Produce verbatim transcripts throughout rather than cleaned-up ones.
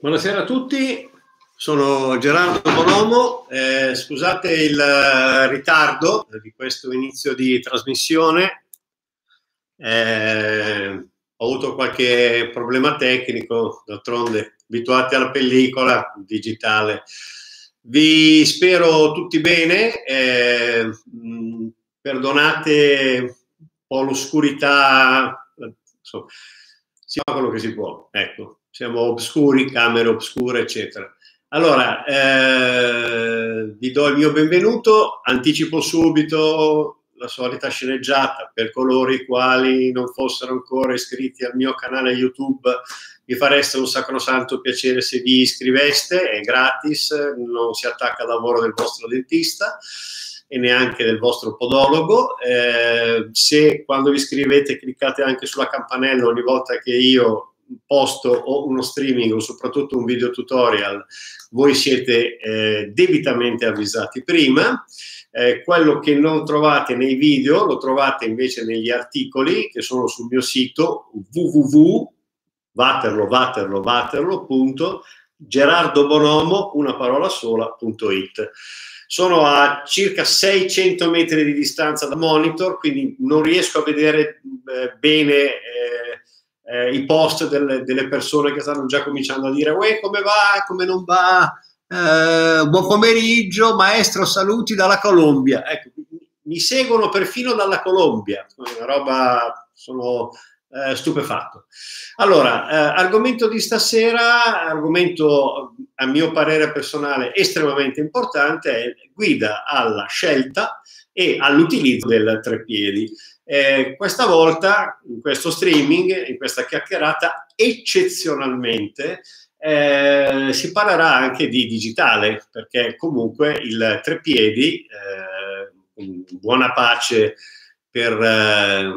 Buonasera a tutti, sono Gerardo Bonomo, eh, scusate il uh, ritardo di questo inizio di trasmissione, eh, ho avuto qualche problema tecnico, d'altronde abituati alla pellicola digitale. Vi spero tutti bene, eh, mh, perdonate un po' l'oscurità, insomma, si fa quello che si può, ecco. Siamo oscuri, camere oscure, eccetera. Allora, eh, vi do il mio benvenuto, anticipo subito la solita sceneggiata per coloro i quali non fossero ancora iscritti al mio canale YouTube. Vi fareste un sacrosanto piacere se vi iscriveste, è gratis, non si attacca al lavoro del vostro dentista e neanche del vostro podologo. Eh, se quando vi iscrivete cliccate anche sulla campanella ogni volta che io posto o uno streaming o soprattutto un video tutorial, voi siete eh, debitamente avvisati prima. Eh, quello che non trovate nei video lo trovate invece negli articoli che sono sul mio sito w w w punto vaterlo vaterlo vaterlo punto gerardobonomo una parola sola punto it. Sono a circa seicento metri di distanza da monitor, quindi non riesco a vedere eh, bene eh, Eh, i post delle, delle persone che stanno già cominciando a dire uè, come va, come non va, eh, buon pomeriggio maestro, saluti dalla Colombia. Ecco, mi seguono perfino dalla Colombia, una roba, sono eh, stupefatto. Allora, eh, argomento di stasera, argomento a mio parere personale estremamente importante, è guida alla scelta e all'utilizzo del treppiedi. Eh, questa volta, in questo streaming, in questa chiacchierata, eccezionalmente eh, si parlerà anche di digitale, perché comunque il treppiedi, eh, buona pace per, eh,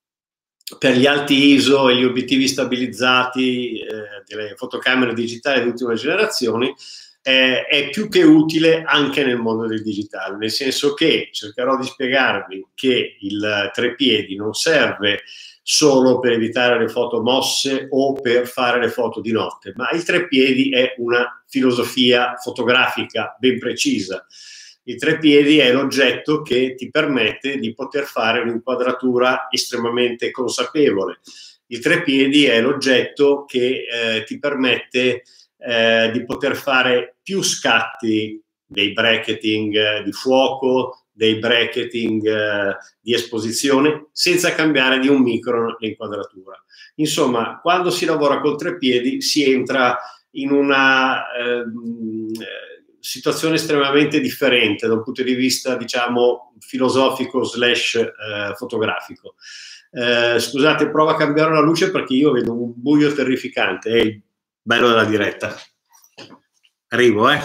per gli alti I S O e gli obiettivi stabilizzati eh, delle fotocamere digitali di ultima generazione, Eh, è più che utile anche nel mondo del digitale, nel senso che cercherò di spiegarvi che il treppiedi non serve solo per evitare le foto mosse o per fare le foto di notte, ma il treppiedi è una filosofia fotografica ben precisa. Il treppiedi è l'oggetto che ti permette di poter fare un'inquadratura estremamente consapevole. Il treppiedi è l'oggetto che eh, ti permette Eh, di poter fare più scatti dei bracketing eh, di fuoco, dei bracketing eh, di esposizione, senza cambiare di un micron l'inquadratura. Insomma, quando si lavora col treppiedi si entra in una eh, situazione estremamente differente da un punto di vista, diciamo, filosofico slash eh, fotografico. Eh, scusate, provo a cambiare la luce perché io vedo un buio terrificante. È bello della diretta. Arrivo, eh.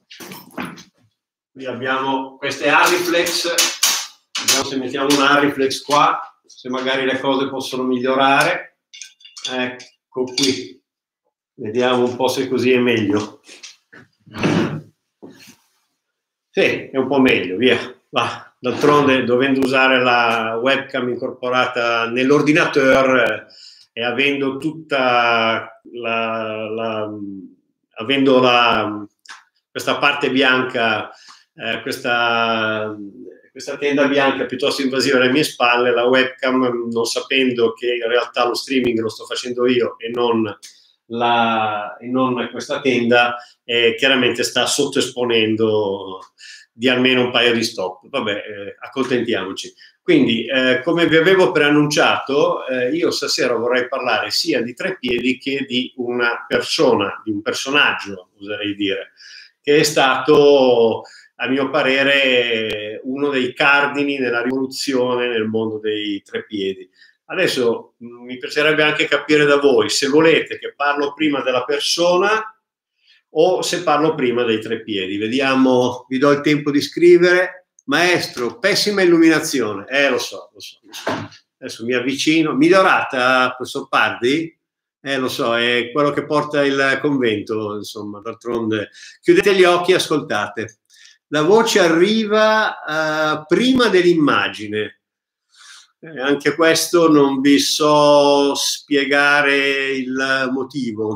Qui abbiamo queste Arriflex. Vediamo se mettiamo un Arriflex qua, se magari le cose possono migliorare. Ecco qui. Vediamo un po' se così è meglio. Sì, è un po' meglio, via. Va. D'altronde, dovendo usare la webcam incorporata nell'ordinateur e avendo tutta la, la avendo la, questa parte bianca, eh, questa, questa tenda bianca piuttosto invasiva alle mie spalle, la webcam, non sapendo che in realtà lo streaming lo sto facendo io e non, la, e non questa tenda, eh, chiaramente sta sottoesponendo di almeno un paio di stop. Vabbè, eh, accontentiamoci. Quindi, eh, come vi avevo preannunciato, eh, io stasera vorrei parlare sia di treppiedi che di una persona, di un personaggio, oserei dire, che è stato, a mio parere, uno dei cardini della rivoluzione nel mondo dei treppiedi. Adesso mh, mi piacerebbe anche capire da voi se volete che parlo prima della persona o se parlo prima dei treppiedi. Vediamo, vi do il tempo di scrivere. Maestro, pessima illuminazione. Eh, lo so, lo so. Lo so. Adesso mi avvicino. Migliorata, professor Pardi? Eh, lo so, è quello che porta il convento, insomma, d'altronde. Chiudete gli occhi e ascoltate. La voce arriva uh, prima dell'immagine. Eh, anche questo non vi so spiegare il motivo.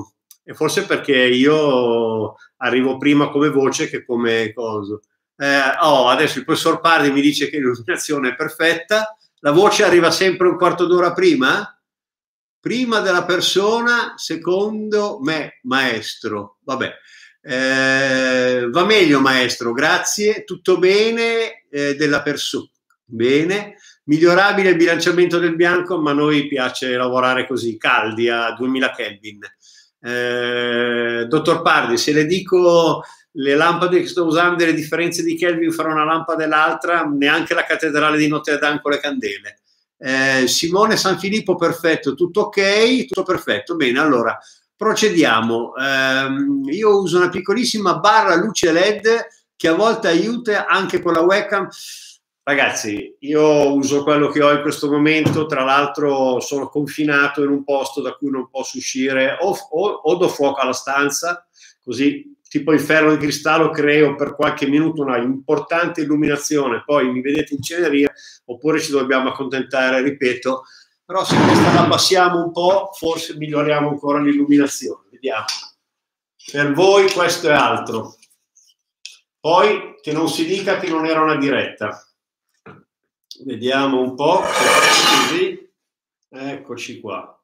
e forse perché io arrivo prima come voce che come coso. Eh, oh, adesso il professor Pardi mi dice che l'illuminazione è perfetta, la voce arriva sempre un quarto d'ora prima? Prima della persona, secondo me, maestro. Vabbè, eh, va meglio, maestro, grazie, tutto bene, eh, della persona. Bene, migliorabile il bilanciamento del bianco, ma a noi piace lavorare così, caldi a duemila Kelvin. Eh, dottor Pardi, se le dico le lampade che sto usando e le differenze di Kelvin fra una lampada e l'altra, neanche la cattedrale di Notre Dame con le candele. Eh, Simone Sanfilippo, perfetto, tutto ok, tutto perfetto. Bene, allora procediamo. Eh, io uso una piccolissima barra luce L E D che a volte aiuta anche con la webcam. Ragazzi, io uso quello che ho in questo momento, tra l'altro sono confinato in un posto da cui non posso uscire, o, o, o do fuoco alla stanza, così tipo inferno di cristallo creo per qualche minuto una importante illuminazione, poi mi vedete incenerire, oppure ci dobbiamo accontentare, ripeto, però se questa la abbassiamo un po', forse miglioriamo ancora l'illuminazione, vediamo. Per voi questo è altro. Poi che non si dica che non era una diretta. Vediamo un po', così. Eccoci qua.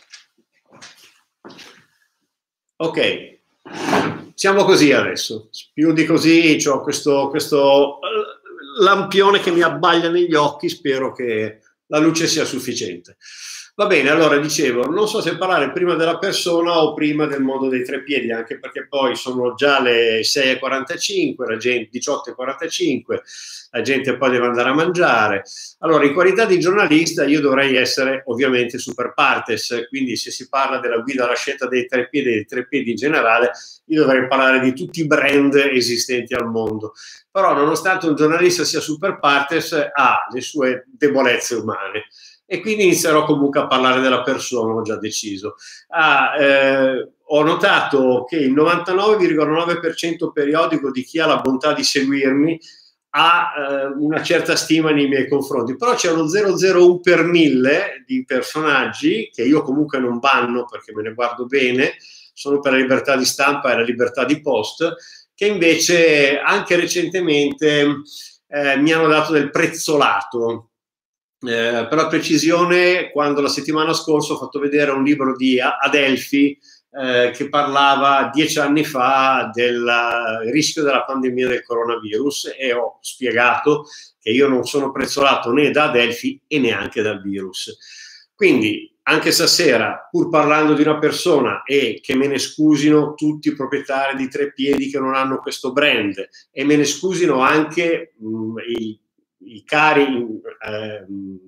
Ok, siamo così adesso. Più di così ho questo, questo lampione che mi abbaglia negli occhi, spero che la luce sia sufficiente. Va bene, allora dicevo, non so se parlare prima della persona o prima del mondo dei tre piedi, anche perché poi sono già le sei e quarantacinque, la gente, diciotto e quarantacinque, la gente poi deve andare a mangiare. Allora, in qualità di giornalista io dovrei essere ovviamente super partes, quindi se si parla della guida alla scelta dei tre piedi e dei tre piedi in generale, io dovrei parlare di tutti i brand esistenti al mondo. Però nonostante un giornalista sia super partes, ha le sue debolezze umane. E quindi inizierò comunque a parlare della persona, ho già deciso. Ah, eh, ho notato che il novantanove virgola nove per cento periodico di chi ha la bontà di seguirmi ha eh, una certa stima nei miei confronti, però c'è uno zero virgola zero uno per mille di personaggi che io comunque non banno perché me ne guardo bene, sono per la libertà di stampa e la libertà di post, che invece anche recentemente eh, mi hanno dato del prezzolato. Eh, per la precisione, quando la settimana scorsa ho fatto vedere un libro di Adelphi eh, che parlava dieci anni fa del rischio della pandemia del coronavirus e ho spiegato che io non sono prezzolato né da Adelphi e neanche dal virus. Quindi anche stasera, pur parlando di una persona e che me ne scusino tutti i proprietari di tre piedi che non hanno questo brand e me ne scusino anche mh, i i cari eh,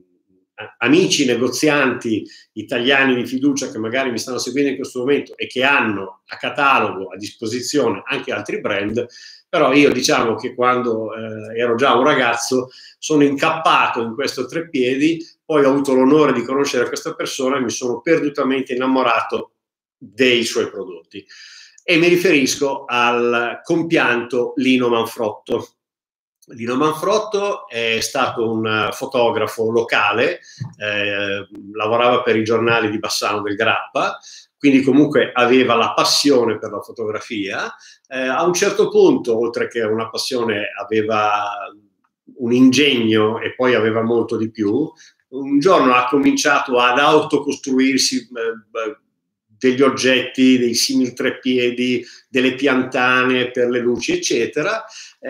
amici negozianti italiani di fiducia che magari mi stanno seguendo in questo momento e che hanno a catalogo a disposizione anche altri brand, però io diciamo che quando eh, ero già un ragazzo sono incappato in questo tre piedi, poi ho avuto l'onore di conoscere questa persona e mi sono perdutamente innamorato dei suoi prodotti e mi riferisco al compianto Lino Manfrotto. Lino Manfrotto è stato un fotografo locale, eh, lavorava per i giornali di Bassano del Grappa, quindi comunque aveva la passione per la fotografia. Eh, a un certo punto, oltre che una passione, aveva un ingegno e poi aveva molto di più. Un giorno ha cominciato ad autocostruirsi eh, degli oggetti, dei simili treppiedi, delle piantane per le luci, eccetera,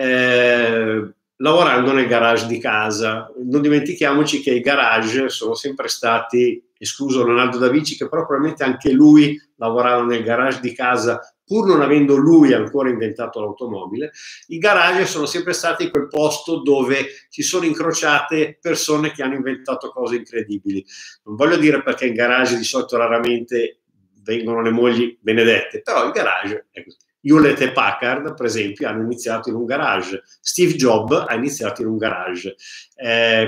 eh, lavorando nel garage di casa. Non dimentichiamoci che i garage sono sempre stati, escluso Leonardo da Vinci, che però probabilmente anche lui lavorava nel garage di casa, pur non avendo lui ancora inventato l'automobile. I garage sono sempre stati quel posto dove si sono incrociate persone che hanno inventato cose incredibili. Non voglio dire perché in garage di solito raramente vengono le mogli benedette, però il garage è così. Hewlett e Packard, per esempio, hanno iniziato in un garage. Steve Jobs ha iniziato in un garage. Eh,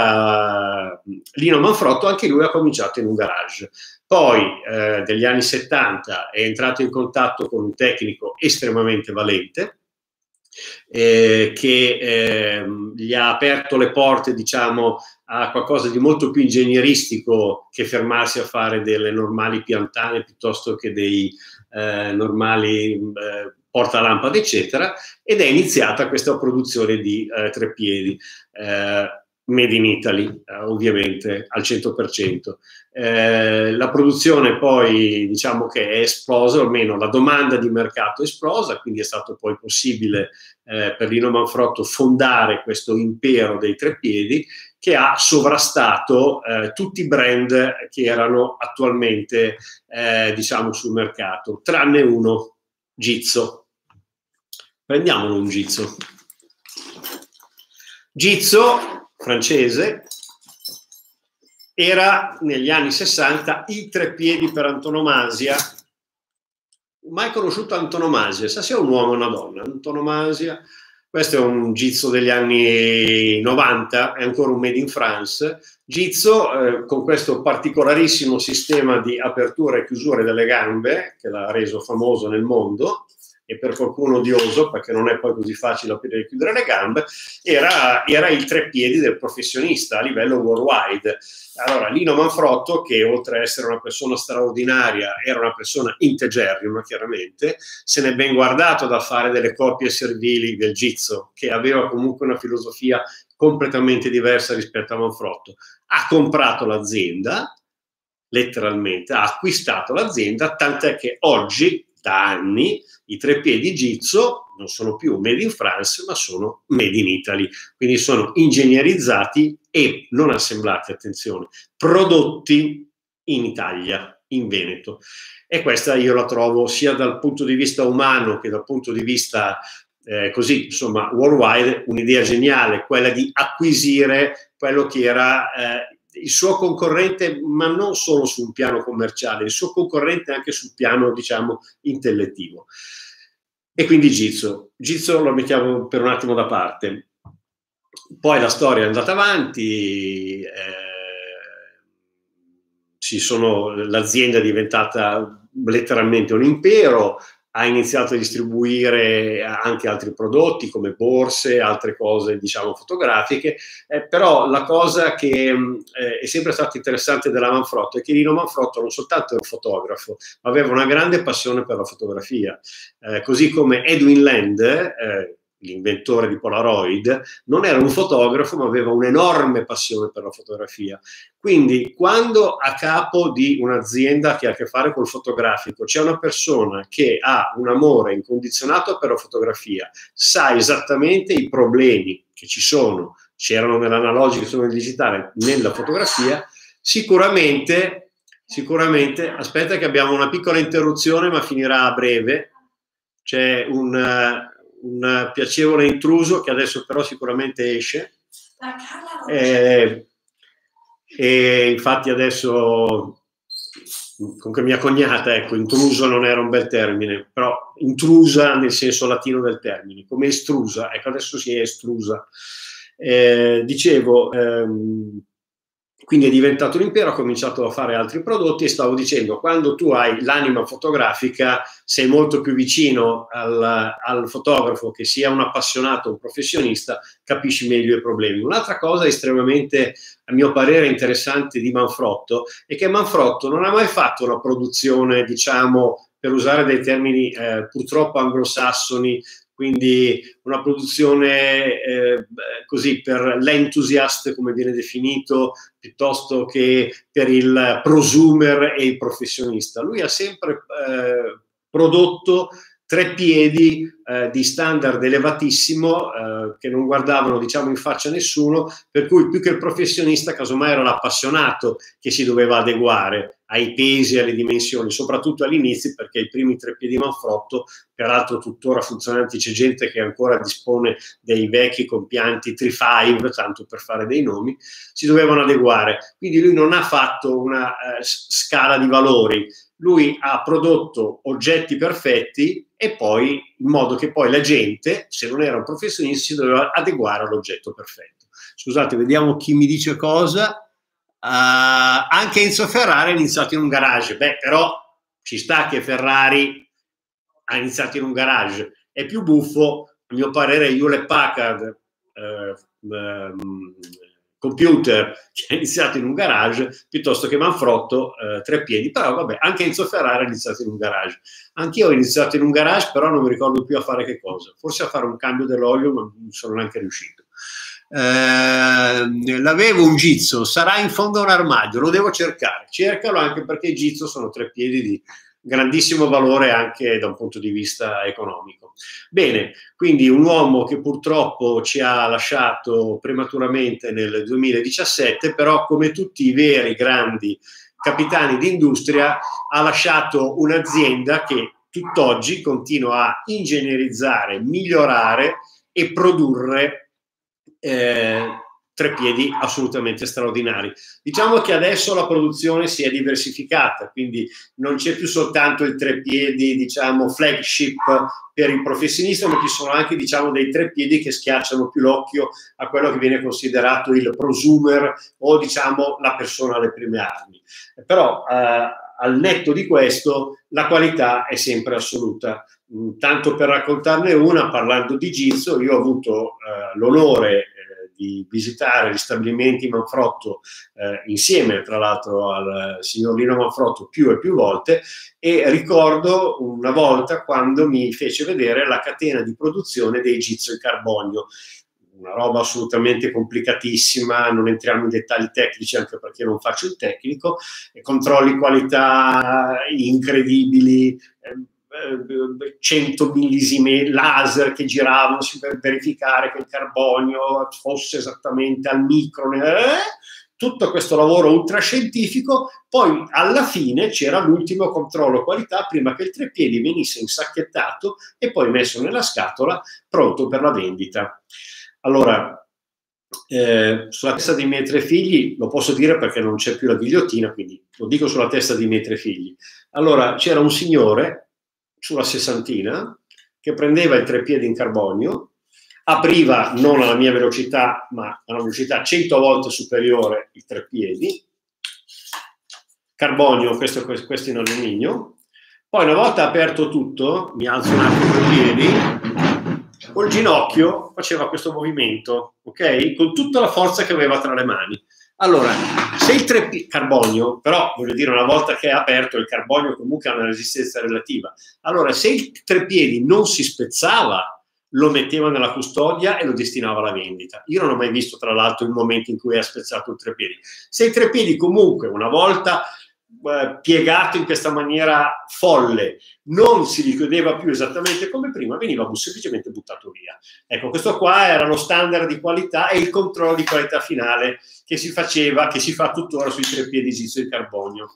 questa Lino Manfrotto, anche lui ha cominciato in un garage. Poi, eh, degli anni settanta, è entrato in contatto con un tecnico estremamente valente, eh, che eh, gli ha aperto le porte, diciamo, a qualcosa di molto più ingegneristico che fermarsi a fare delle normali piantane piuttosto che dei eh, normali eh, portalampade, eccetera, ed è iniziata questa produzione di eh, treppiedi. Eh, Made in Italy, eh, ovviamente, al cento per cento. Eh, la produzione poi, diciamo che è esplosa, o almeno la domanda di mercato è esplosa, quindi è stato poi possibile eh, per Lino Manfrotto fondare questo impero dei treppiedi che ha sovrastato eh, tutti i brand che erano attualmente, eh, diciamo, sul mercato, tranne uno, Gizzo. Prendiamolo un Gizzo. Gizzo, francese, era negli anni sessanta il treppiedi per antonomasia, mai conosciuto antonomasia, sa sia un uomo o una donna, antonomasia. Questo è un Gizzo degli anni novanta, è ancora un made in France. Gizzo eh, con questo particolarissimo sistema di apertura e chiusura delle gambe, che l'ha reso famoso nel mondo, e per qualcuno odioso, perché non è poi così facile aprire e chiudere le gambe, era, era il treppiedi del professionista a livello worldwide. Allora, Lino Manfrotto, che oltre a essere una persona straordinaria, era una persona integerrima, chiaramente, se n'è ben guardato da fare delle copie servili del Gizzo, che aveva comunque una filosofia completamente diversa rispetto a Manfrotto. Ha comprato l'azienda, letteralmente, ha acquistato l'azienda, tant'è che oggi, da anni, i treppiedi Gizzo non sono più made in France, ma sono made in Italy. Quindi sono ingegnerizzati e non assemblati, attenzione, prodotti in Italia, in Veneto. E questa io la trovo sia dal punto di vista umano che dal punto di vista eh, così, insomma, worldwide, un'idea geniale, quella di acquisire quello che era eh, il suo concorrente, ma non solo su un piano commerciale, il suo concorrente anche sul piano, diciamo, intellettivo. E quindi Gizzo. Gizzo lo mettiamo per un attimo da parte. Poi la storia è andata avanti, eh, ci sono, l'azienda è diventata letteralmente un impero, ha iniziato a distribuire anche altri prodotti come borse, altre cose, diciamo, fotografiche, eh, però la cosa che eh, è sempre stata interessante della Manfrotto è che Lino Manfrotto non soltanto è un fotografo, ma aveva una grande passione per la fotografia, eh, così come Edwin Land, eh, l'inventore di Polaroid, non era un fotografo, ma aveva un'enorme passione per la fotografia. Quindi, quando a capo di un'azienda che ha a che fare col fotografico c'è una persona che ha un amore incondizionato per la fotografia, sa esattamente i problemi che ci sono, c'erano nell'analogico, sono nel digitale, nella fotografia, sicuramente, sicuramente, aspetta che abbiamo una piccola interruzione, ma finirà a breve, c'è un... un piacevole intruso che adesso però sicuramente esce e, e infatti adesso comunque mia cognata, ecco, intruso non era un bel termine, però intrusa nel senso latino del termine, come estrusa, ecco adesso si è estrusa. Eh, dicevo, ehm, quindi è diventato un impero, ha cominciato a fare altri prodotti e stavo dicendo, quando tu hai l'anima fotografica sei molto più vicino al, al fotografo, che sia un appassionato o un professionista, capisci meglio i problemi. Un'altra cosa estremamente, a mio parere, interessante di Manfrotto è che Manfrotto non ha mai fatto una produzione, diciamo, per usare dei termini eh, purtroppo anglosassoni, quindi una produzione eh, così per l'enthusiast, come viene definito, piuttosto che per il prosumer e il professionista. Lui ha sempre eh, prodotto tre piedi eh, di standard elevatissimo eh, che non guardavano, diciamo, in faccia a nessuno, per cui più che il professionista casomai era l'appassionato che si doveva adeguare ai pesi e alle dimensioni, soprattutto all'inizio, perché i primi tre piedi Manfrotto, peraltro tuttora funzionanti, c'è gente che ancora dispone dei vecchi compianti tre cinque, tanto per fare dei nomi, si dovevano adeguare. Quindi lui non ha fatto una eh, scala di valori, lui ha prodotto oggetti perfetti e poi in modo che poi la gente, se non era un professionista, si doveva adeguare all'oggetto perfetto. Scusate, vediamo chi mi dice cosa. Uh, anche Enzo Ferrari ha iniziato in un garage. Beh, però ci sta che Ferrari ha iniziato in un garage. È più buffo, a mio parere, Hewlett Packard, eh, eh, computer che ha iniziato in un garage piuttosto che Manfrotto eh, tre piedi, però vabbè, anche Enzo Ferrari ha iniziato in un garage. Anch'io ho iniziato in un garage, però non mi ricordo più a fare che cosa, forse a fare un cambio dell'olio, ma non sono neanche riuscito. Eh, l'avevo un Gizzo, sarà in fondo a un armadio, lo devo cercare, cercalo, anche perché i Gizzo sono tre piedi di grandissimo valore anche da un punto di vista economico. Bene, quindi un uomo che purtroppo ci ha lasciato prematuramente nel duemiladiciassette, però come tutti i veri grandi capitani d'industria ha lasciato un'azienda che tutt'oggi continua a ingegnerizzare, migliorare e produrre eh, tre piedi assolutamente straordinari. Diciamo che adesso la produzione si è diversificata, quindi non c'è più soltanto il tre piedi, diciamo, flagship per il professionista, ma ci sono anche, diciamo, dei tre piedi che schiacciano più l'occhio a quello che viene considerato il prosumer o, diciamo, la persona alle prime armi. Però eh, al netto di questo la qualità è sempre assoluta. Tanto per raccontarne una, parlando di Gizzo, io ho avuto eh, l'onore eh, di visitare gli stabilimenti Manfrotto eh, insieme, tra l'altro, al signor Lino Manfrotto più e più volte, e ricordo una volta quando mi fece vedere la catena di produzione dei Gizzo in carbonio. Una roba assolutamente complicatissima, non entriamo in dettagli tecnici anche perché non faccio il tecnico, controlli qualità incredibili, cento millesimi laser che giravano per verificare che il carbonio fosse esattamente al micron, eh? Tutto questo lavoro ultrascientifico. Poi alla fine c'era l'ultimo controllo qualità prima che il treppiedi venisse insacchettato e poi messo nella scatola pronto per la vendita. Allora, eh, sulla testa dei miei tre figli, lo posso dire perché non c'è più la ghigliottina, quindi lo dico sulla testa dei miei tre figli. Allora, c'era un signore sulla sessantina che prendeva il treppiedi in carbonio, apriva non alla mia velocità, ma a una velocità cento volte superiore il treppiedi, carbonio, questo, questo in alluminio. Poi una volta aperto tutto, mi alzo un attimo i piedi, col ginocchio faceva questo movimento, ok? Con tutta la forza che aveva tra le mani. Allora, se il treppiedi, carbonio, però voglio dire, una volta che è aperto, il carbonio comunque ha una resistenza relativa. Allora, se il treppiedi non si spezzava, lo metteva nella custodia e lo destinava alla vendita. Io non ho mai visto, tra l'altro, il momento in cui è spezzato il treppiedi. Se il treppiedi comunque, una volta eh, piegato in questa maniera folle, non si richiudeva più esattamente come prima, veniva semplicemente buttato via. Ecco, questo qua era lo standard di qualità e il controllo di qualità finale che si faceva, che si fa tuttora sui treppiedi Gizzo in carbonio.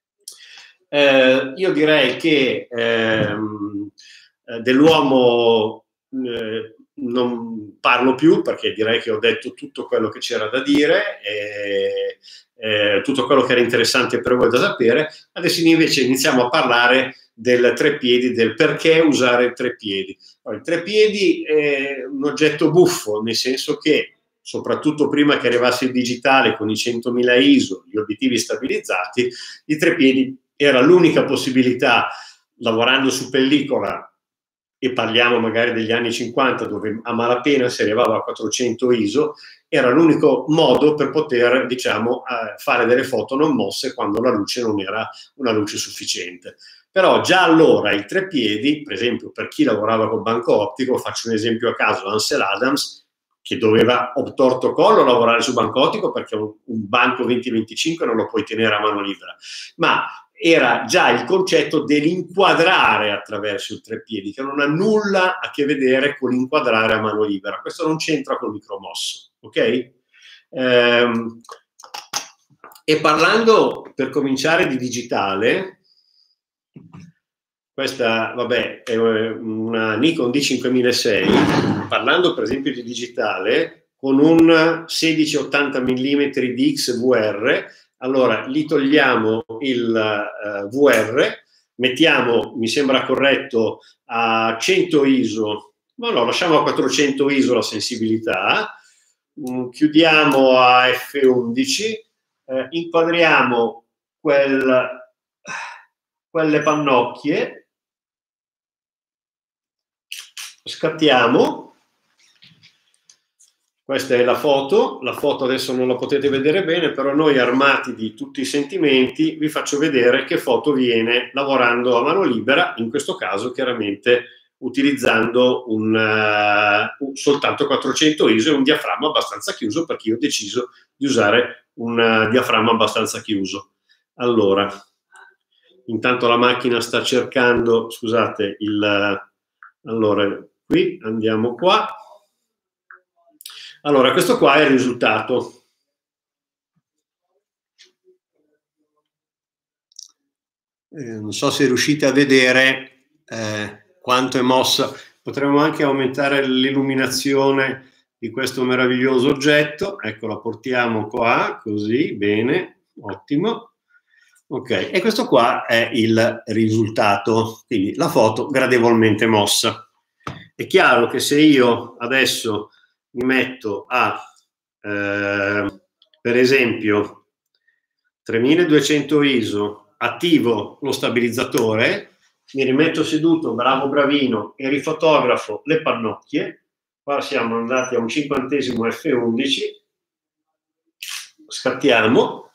Eh, io direi che ehm, dell'uomo eh, non parlo più, perché direi che ho detto tutto quello che c'era da dire e eh, tutto quello che era interessante per voi da sapere. Adesso invece iniziamo a parlare del treppiedi, del perché usare il treppiedi. Il treppiedi è un oggetto buffo, nel senso che soprattutto prima che arrivasse il digitale con i centomila I S O, gli obiettivi stabilizzati, i treppiedi era l'unica possibilità, lavorando su pellicola, e parliamo magari degli anni cinquanta, dove a malapena si arrivava a quattrocento I S O, era l'unico modo per poter, diciamo, fare delle foto non mosse quando la luce non era una luce sufficiente. Però già allora il treppiedi, per esempio per chi lavorava col banco ottico, faccio un esempio a caso, Ansel Adams, che doveva obtorto collo lavorare su banco ottico perché un, un banco venti venticinque non lo puoi tenere a mano libera, ma era già il concetto dell'inquadrare attraverso il treppiedi, che non ha nulla a che vedere con l'inquadrare a mano libera. Questo non c'entra col micromosso, ok? Ehm, e parlando, per cominciare, di digitale, questa, vabbè, è una Nikon D cinquemilasei, parlando per esempio di digitale, con un sedici ottanta millimetri di X V R, allora gli togliamo il uh, V R, mettiamo, mi sembra corretto, a cento I S O, ma no, lasciamo a quattrocento I S O la sensibilità, um, chiudiamo a F undici, eh, inquadriamo quel, quelle pannocchie, scattiamo Questa è la foto, la foto adesso non la potete vedere bene, però noi armati di tutti i sentimenti vi faccio vedere che foto viene lavorando a mano libera, in questo caso chiaramente utilizzando un, uh, un, soltanto quattrocento I S O e un diaframma abbastanza chiuso, perché io ho deciso di usare un uh, diaframma abbastanza chiuso. Allora, intanto la macchina sta cercando, scusate, il... Uh, allora, qui andiamo qua. Allora, questo qua è il risultato. Eh, non so se riuscite a vedere eh, quanto è mossa. Potremmo anche aumentare l'illuminazione di questo meraviglioso oggetto. Ecco, la portiamo qua, così, bene, ottimo. Ok, e questo qua è il risultato, quindi la foto gradevolmente mossa. È chiaro che se io adesso mi metto a, eh, per esempio, tremiladuecento I S O, attivo lo stabilizzatore, mi rimetto seduto, bravo bravino, e rifotografo le pannocchie, qua siamo andati a un cinquantesimo F undici, scattiamo,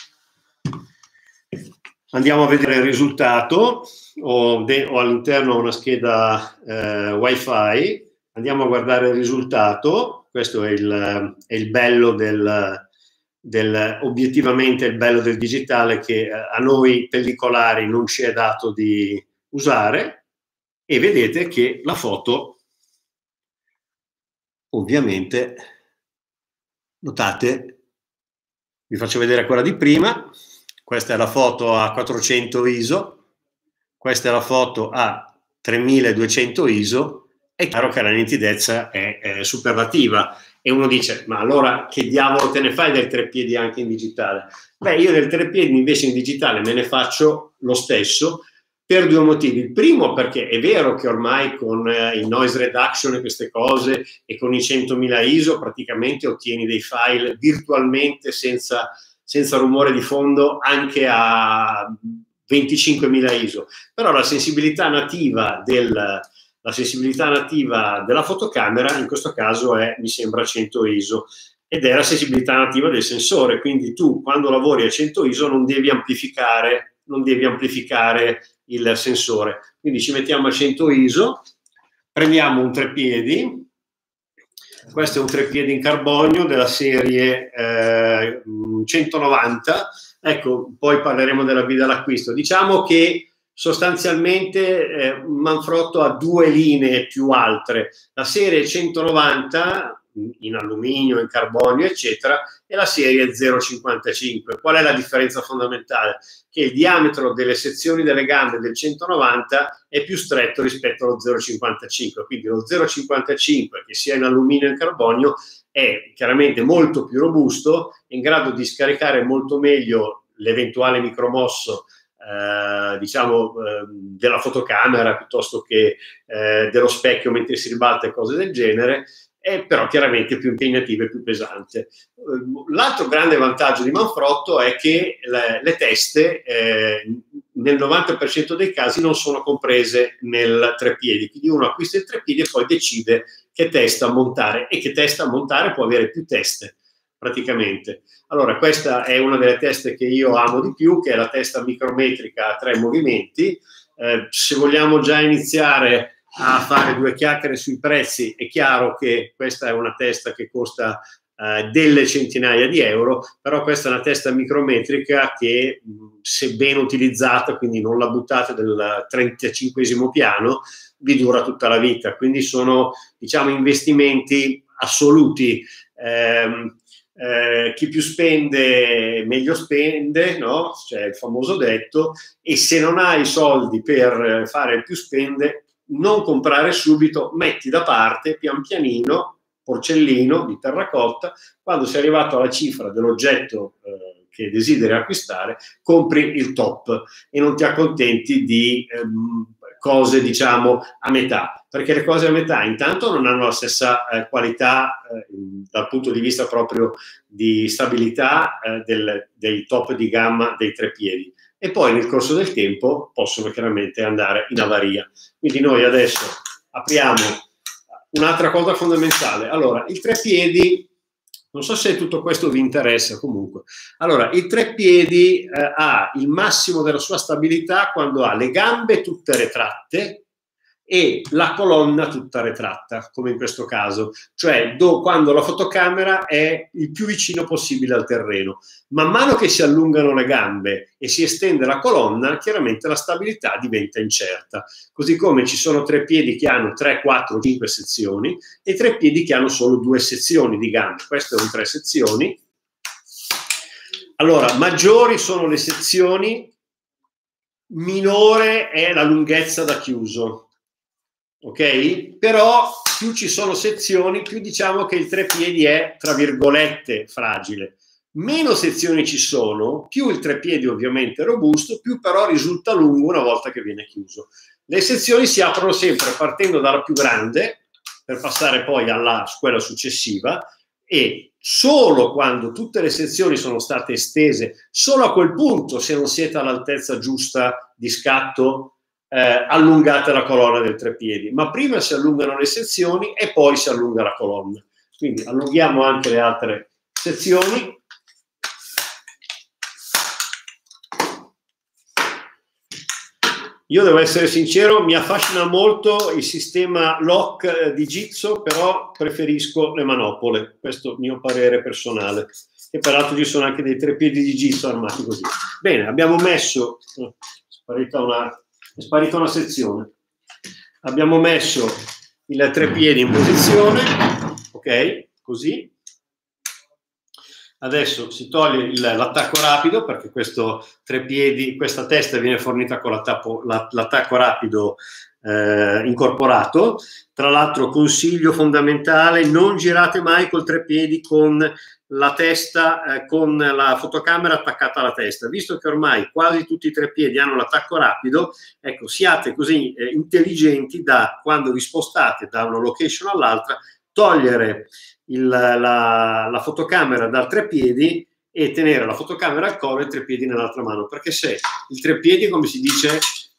andiamo a vedere il risultato, ho, ho all'interno una scheda eh, wifi, andiamo a guardare il risultato, questo è il, è il bello del, del, obiettivamente il bello del digitale, che a noi pellicolari non ci è dato di usare, e vedete che la foto, ovviamente, notate, vi faccio vedere quella di prima, questa è la foto a quattrocento I S O, questa è la foto a tremiladuecento I S O, è chiaro che la nitidezza è, è superlativa, e uno dice, ma allora che diavolo te ne fai del treppiedi anche in digitale? Beh, io del treppiedi invece in digitale me ne faccio lo stesso, per due motivi. Il primo, perché è vero che ormai con eh, il noise reduction e queste cose e con i centomila I S O praticamente ottieni dei file virtualmente senza, senza rumore di fondo anche a venticinquemila I S O, però la sensibilità nativa del, la sensibilità nativa della fotocamera in questo caso è, mi sembra, cento I S O, ed è la sensibilità nativa del sensore, quindi tu quando lavori a cento I S O non devi amplificare, non devi amplificare il sensore, quindi ci mettiamo a cento I S O, prendiamo un treppiedi, questo è un treppiedi in carbonio della serie eh, centonovanta, ecco, poi parleremo della guida all'acquisto. Diciamo che sostanzialmente eh, Manfrotto ha due linee più altre, la serie centonovanta in alluminio, in carbonio, eccetera, e la serie zero virgola cinquantacinque. Qual è la differenza fondamentale? Che il diametro delle sezioni delle gambe del centonovanta è più stretto rispetto allo zero virgola cinquantacinque, quindi lo zero virgola cinquantacinque, che sia in alluminio e in carbonio, è chiaramente molto più robusto, in grado di scaricare molto meglio l'eventuale micromosso Eh, diciamo eh, della fotocamera piuttosto che eh, dello specchio mentre si ribalta e cose del genere, è però chiaramente più impegnativa e più pesante. L'altro grande vantaggio di Manfrotto è che le, le teste eh, nel novanta per cento dei casi non sono comprese nel treppiedi, quindi uno acquista il treppiedi e poi decide che testa montare, e che testa montare può avere più teste praticamente. Allora, questa è una delle teste che io amo di più, che è la testa micrometrica a tre movimenti. Eh, se vogliamo già iniziare a fare due chiacchiere sui prezzi, è chiaro che questa è una testa che costa eh, delle centinaia di euro, però questa è una testa micrometrica che, se ben utilizzata, quindi non la buttate del trentacinquesimo piano, vi dura tutta la vita. Quindi sono, diciamo, investimenti assoluti. Eh, Eh, chi più spende meglio spende, no? C'è il famoso detto, e se non hai soldi per fare il più spende, non comprare subito, metti da parte pian pianino, porcellino di terracotta, quando sei arrivato alla cifra dell'oggetto eh, che desideri acquistare, compri il top e non ti accontenti di ehm, cose, diciamo, a metà, perché le cose a metà intanto non hanno la stessa eh, qualità eh, dal punto di vista proprio di stabilità eh, del, dei top di gamma dei treppiedi, e poi nel corso del tempo possono chiaramente andare in avaria. Quindi noi adesso apriamo un'altra cosa fondamentale. Allora, il treppiedi, non so se tutto questo vi interessa comunque. Allora, il treppiedi eh, ha il massimo della sua stabilità quando ha le gambe tutte retratte e la colonna tutta retratta, come in questo caso, cioè do, quando la fotocamera è il più vicino possibile al terreno. Man mano che si allungano le gambe e si estende la colonna, chiaramente la stabilità diventa incerta. Così come ci sono treppiedi che hanno tre, quattro, cinque sezioni e treppiedi che hanno solo due sezioni di gambe. Queste sono tre sezioni. Allora, maggiori sono le sezioni, minore è la lunghezza da chiuso. Ok? Però più ci sono sezioni, più diciamo che il treppiedi è, tra virgolette, fragile. Meno sezioni ci sono, più il treppiedi ovviamente è robusto, più però risulta lungo una volta che viene chiuso. Le sezioni si aprono sempre partendo dalla più grande, per passare poi alla quella successiva, e solo quando tutte le sezioni sono state estese, solo a quel punto, se non siete all'altezza giusta di scatto, Eh, allungate la colonna del treppiedi, ma prima si allungano le sezioni e poi si allunga la colonna. Quindi allunghiamo anche le altre sezioni. Io devo essere sincero, mi affascina molto il sistema lock eh, di Jitso, però preferisco le manopole, questo è il mio parere personale. E peraltro ci sono anche dei treppiedi di Jitso armati così. Bene, abbiamo messo, oh, è sparita una è sparita una sezione, abbiamo messo il treppiedi in posizione, ok, così. Adesso si toglie l'attacco rapido, perché questo treppiedi, questa testa viene fornita con l'attacco rapido eh, incorporato. Tra l'altro, consiglio fondamentale: non girate mai col treppiedi con la testa, eh, con la fotocamera attaccata alla testa. Visto che ormai quasi tutti i treppiedi hanno l'attacco rapido, ecco, siate così eh, intelligenti da, quando vi spostate da una location all'altra, togliere il, la, la fotocamera dal treppiedi e tenere la fotocamera al collo e i treppiedi nell'altra mano, perché se il treppiedi, come si dice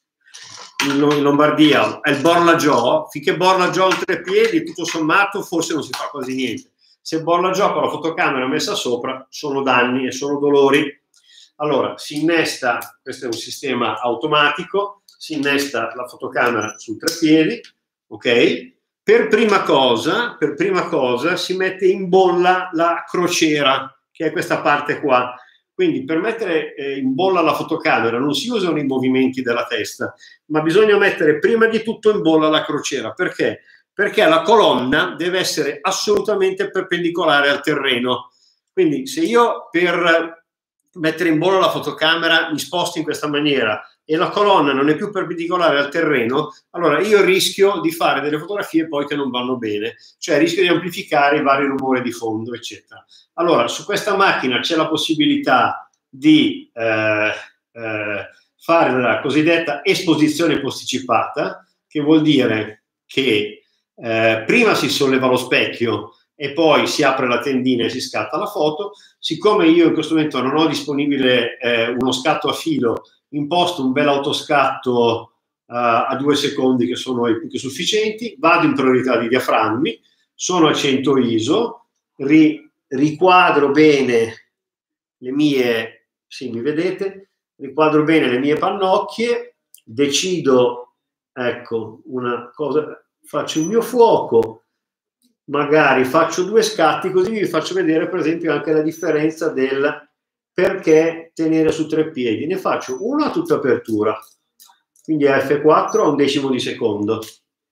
in Lombardia, è il borla giò, finché borla giò il treppiedi, tutto sommato forse non si fa quasi niente. Se borla giò con la fotocamera messa sopra, sono danni e sono dolori. Allora, si innesta, questo è un sistema automatico, si innesta la fotocamera sul treppiedi, ok? Per prima cosa, per prima cosa si mette in bolla la crociera, che è questa parte qua. Quindi per mettere eh, in bolla la fotocamera non si usano i movimenti della testa, ma bisogna mettere prima di tutto in bolla la crociera. Perché? Perché la colonna deve essere assolutamente perpendicolare al terreno. Quindi se io per mettere in bolla la fotocamera mi sposto in questa maniera e la colonna non è più perpendicolare al terreno, allora io rischio di fare delle fotografie poi che non vanno bene, cioè rischio di amplificare i vari rumori di fondo, eccetera. Allora, su questa macchina c'è la possibilità di eh, eh, fare la cosiddetta esposizione posticipata, che vuol dire che eh, prima si solleva lo specchio e poi si apre la tendina e si scatta la foto. Siccome io in questo momento non ho disponibile eh, uno scatto a filo, imposto un bel autoscatto uh, a due secondi che sono più che sufficienti, vado in priorità di diaframmi, sono a cento I S O, ri, riquadro bene le mie, sì mi vedete, riquadro bene le mie pannocchie, decido, ecco, una cosa, faccio il mio fuoco, magari faccio due scatti, così vi faccio vedere per esempio anche la differenza del perché tenere su tre piedi. Ne faccio uno a tutta apertura, quindi a F quattro a un decimo di secondo,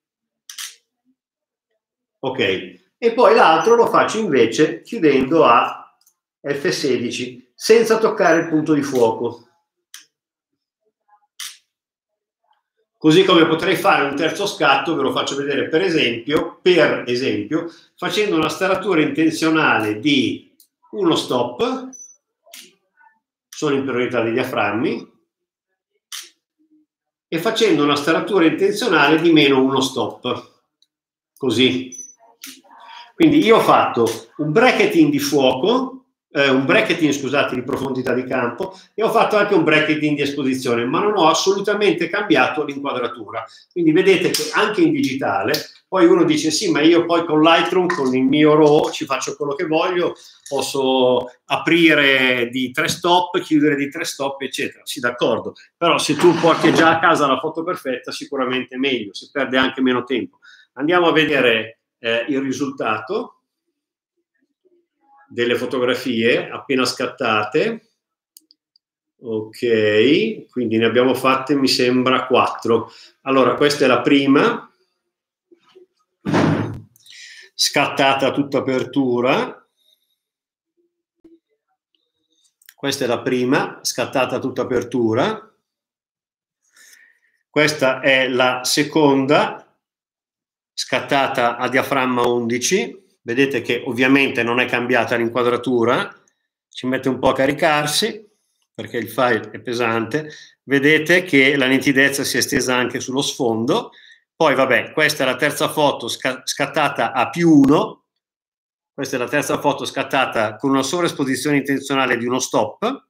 ok, e poi l'altro lo faccio invece chiudendo a F sedici senza toccare il punto di fuoco. Così come potrei fare un terzo scatto, ve lo faccio vedere per esempio, per esempio facendo una staratura intenzionale di uno stop, sono in priorità di diaframmi, e facendo una staratura intenzionale di meno uno stop, così. Quindi io ho fatto un bracketing di fuoco, eh, un bracketing, scusate, di profondità di campo, e ho fatto anche un bracketing di esposizione, ma non ho assolutamente cambiato l'inquadratura. Quindi vedete che anche in digitale, poi uno dice sì, ma io poi con Lightroom, con il mio RAW, ci faccio quello che voglio, posso aprire di tre stop, chiudere di tre stop, eccetera. Sì, d'accordo, però se tu porti già a casa la foto perfetta, sicuramente è meglio, si perde anche meno tempo. Andiamo a vedere eh, il risultato delle fotografie appena scattate. Ok, quindi ne abbiamo fatte, mi sembra, quattro. Allora, questa è la prima, scattata a tutta apertura. Questa è la prima, scattata a tutta apertura. Questa è la seconda, scattata a diaframma undici. Vedete che ovviamente non è cambiata l'inquadratura, ci mette un po' a caricarsi perché il file è pesante. Vedete che la nitidezza si è estesa anche sullo sfondo. Poi vabbè, questa è la terza foto sca scattata a più uno. Questa è la terza foto scattata con una sovraesposizione intenzionale di uno stop.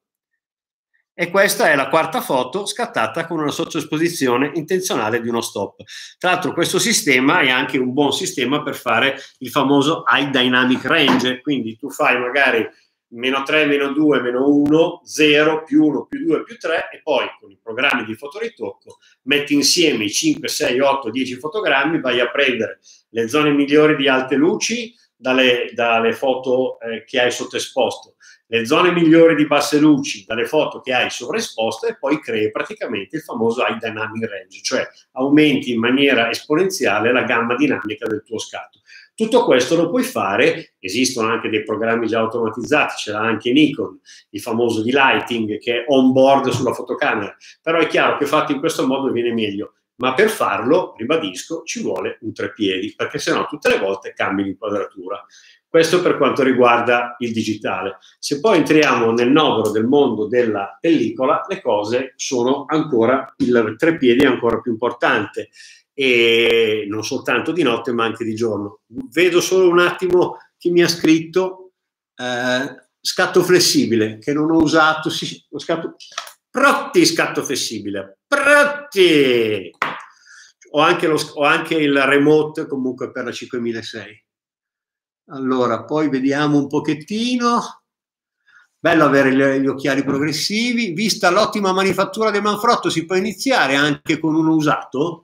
E questa è la quarta foto scattata con una sottoesposizione intenzionale di uno stop. Tra l'altro questo sistema è anche un buon sistema per fare il famoso high dynamic range, quindi tu fai magari meno tre, meno due, meno uno, zero, più uno, più due, più tre, e poi con i programmi di fotoritocco metti insieme i cinque, sei, otto, dieci fotogrammi, vai a prendere le zone migliori di alte luci dalle, dalle foto eh, che hai sottoesposto, le zone migliori di basse luci dalle foto che hai sovraesposte, e poi crei praticamente il famoso high dynamic range, cioè aumenti in maniera esponenziale la gamma dinamica del tuo scatto. Tutto questo lo puoi fare, esistono anche dei programmi già automatizzati, ce l'ha anche Nikon, il famoso di lighting che è on board sulla fotocamera, però è chiaro che fatto in questo modo viene meglio, ma per farlo, ribadisco, ci vuole un treppiedi, perché sennò tutte le volte cambi l'inquadratura. Questo per quanto riguarda il digitale. Se poi entriamo nel novero del mondo della pellicola, le cose sono ancora, il treppiedi è ancora più importante, e non soltanto di notte ma anche di giorno. Vedo solo un attimo chi mi ha scritto eh, scatto flessibile, che non ho usato, sì, lo scatto, protti scatto flessibile, protti! Ho anche, lo, ho anche il remote comunque per la cinquemilasei. Allora, poi vediamo un pochettino. Bello avere gli occhiali progressivi. Vista l'ottima manifattura del Manfrotto, si può iniziare anche con uno usato?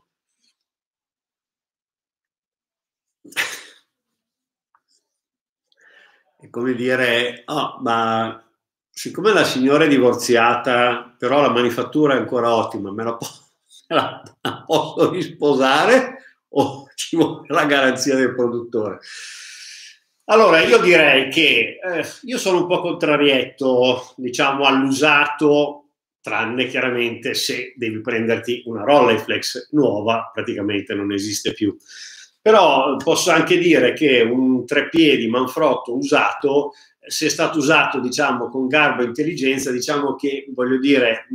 È come dire, oh, ma siccome la signora è divorziata, però la manifattura è ancora ottima, me la, po me la, la posso risposare o ci vuole la garanzia del produttore? Allora, io direi che eh, io sono un po' contrarietto, diciamo, all'usato, tranne chiaramente se devi prenderti una Rolleiflex nuova, praticamente non esiste più. Però posso anche dire che un treppiedi Manfrotto usato, se è stato usato, diciamo, con garbo e intelligenza, diciamo che, voglio dire,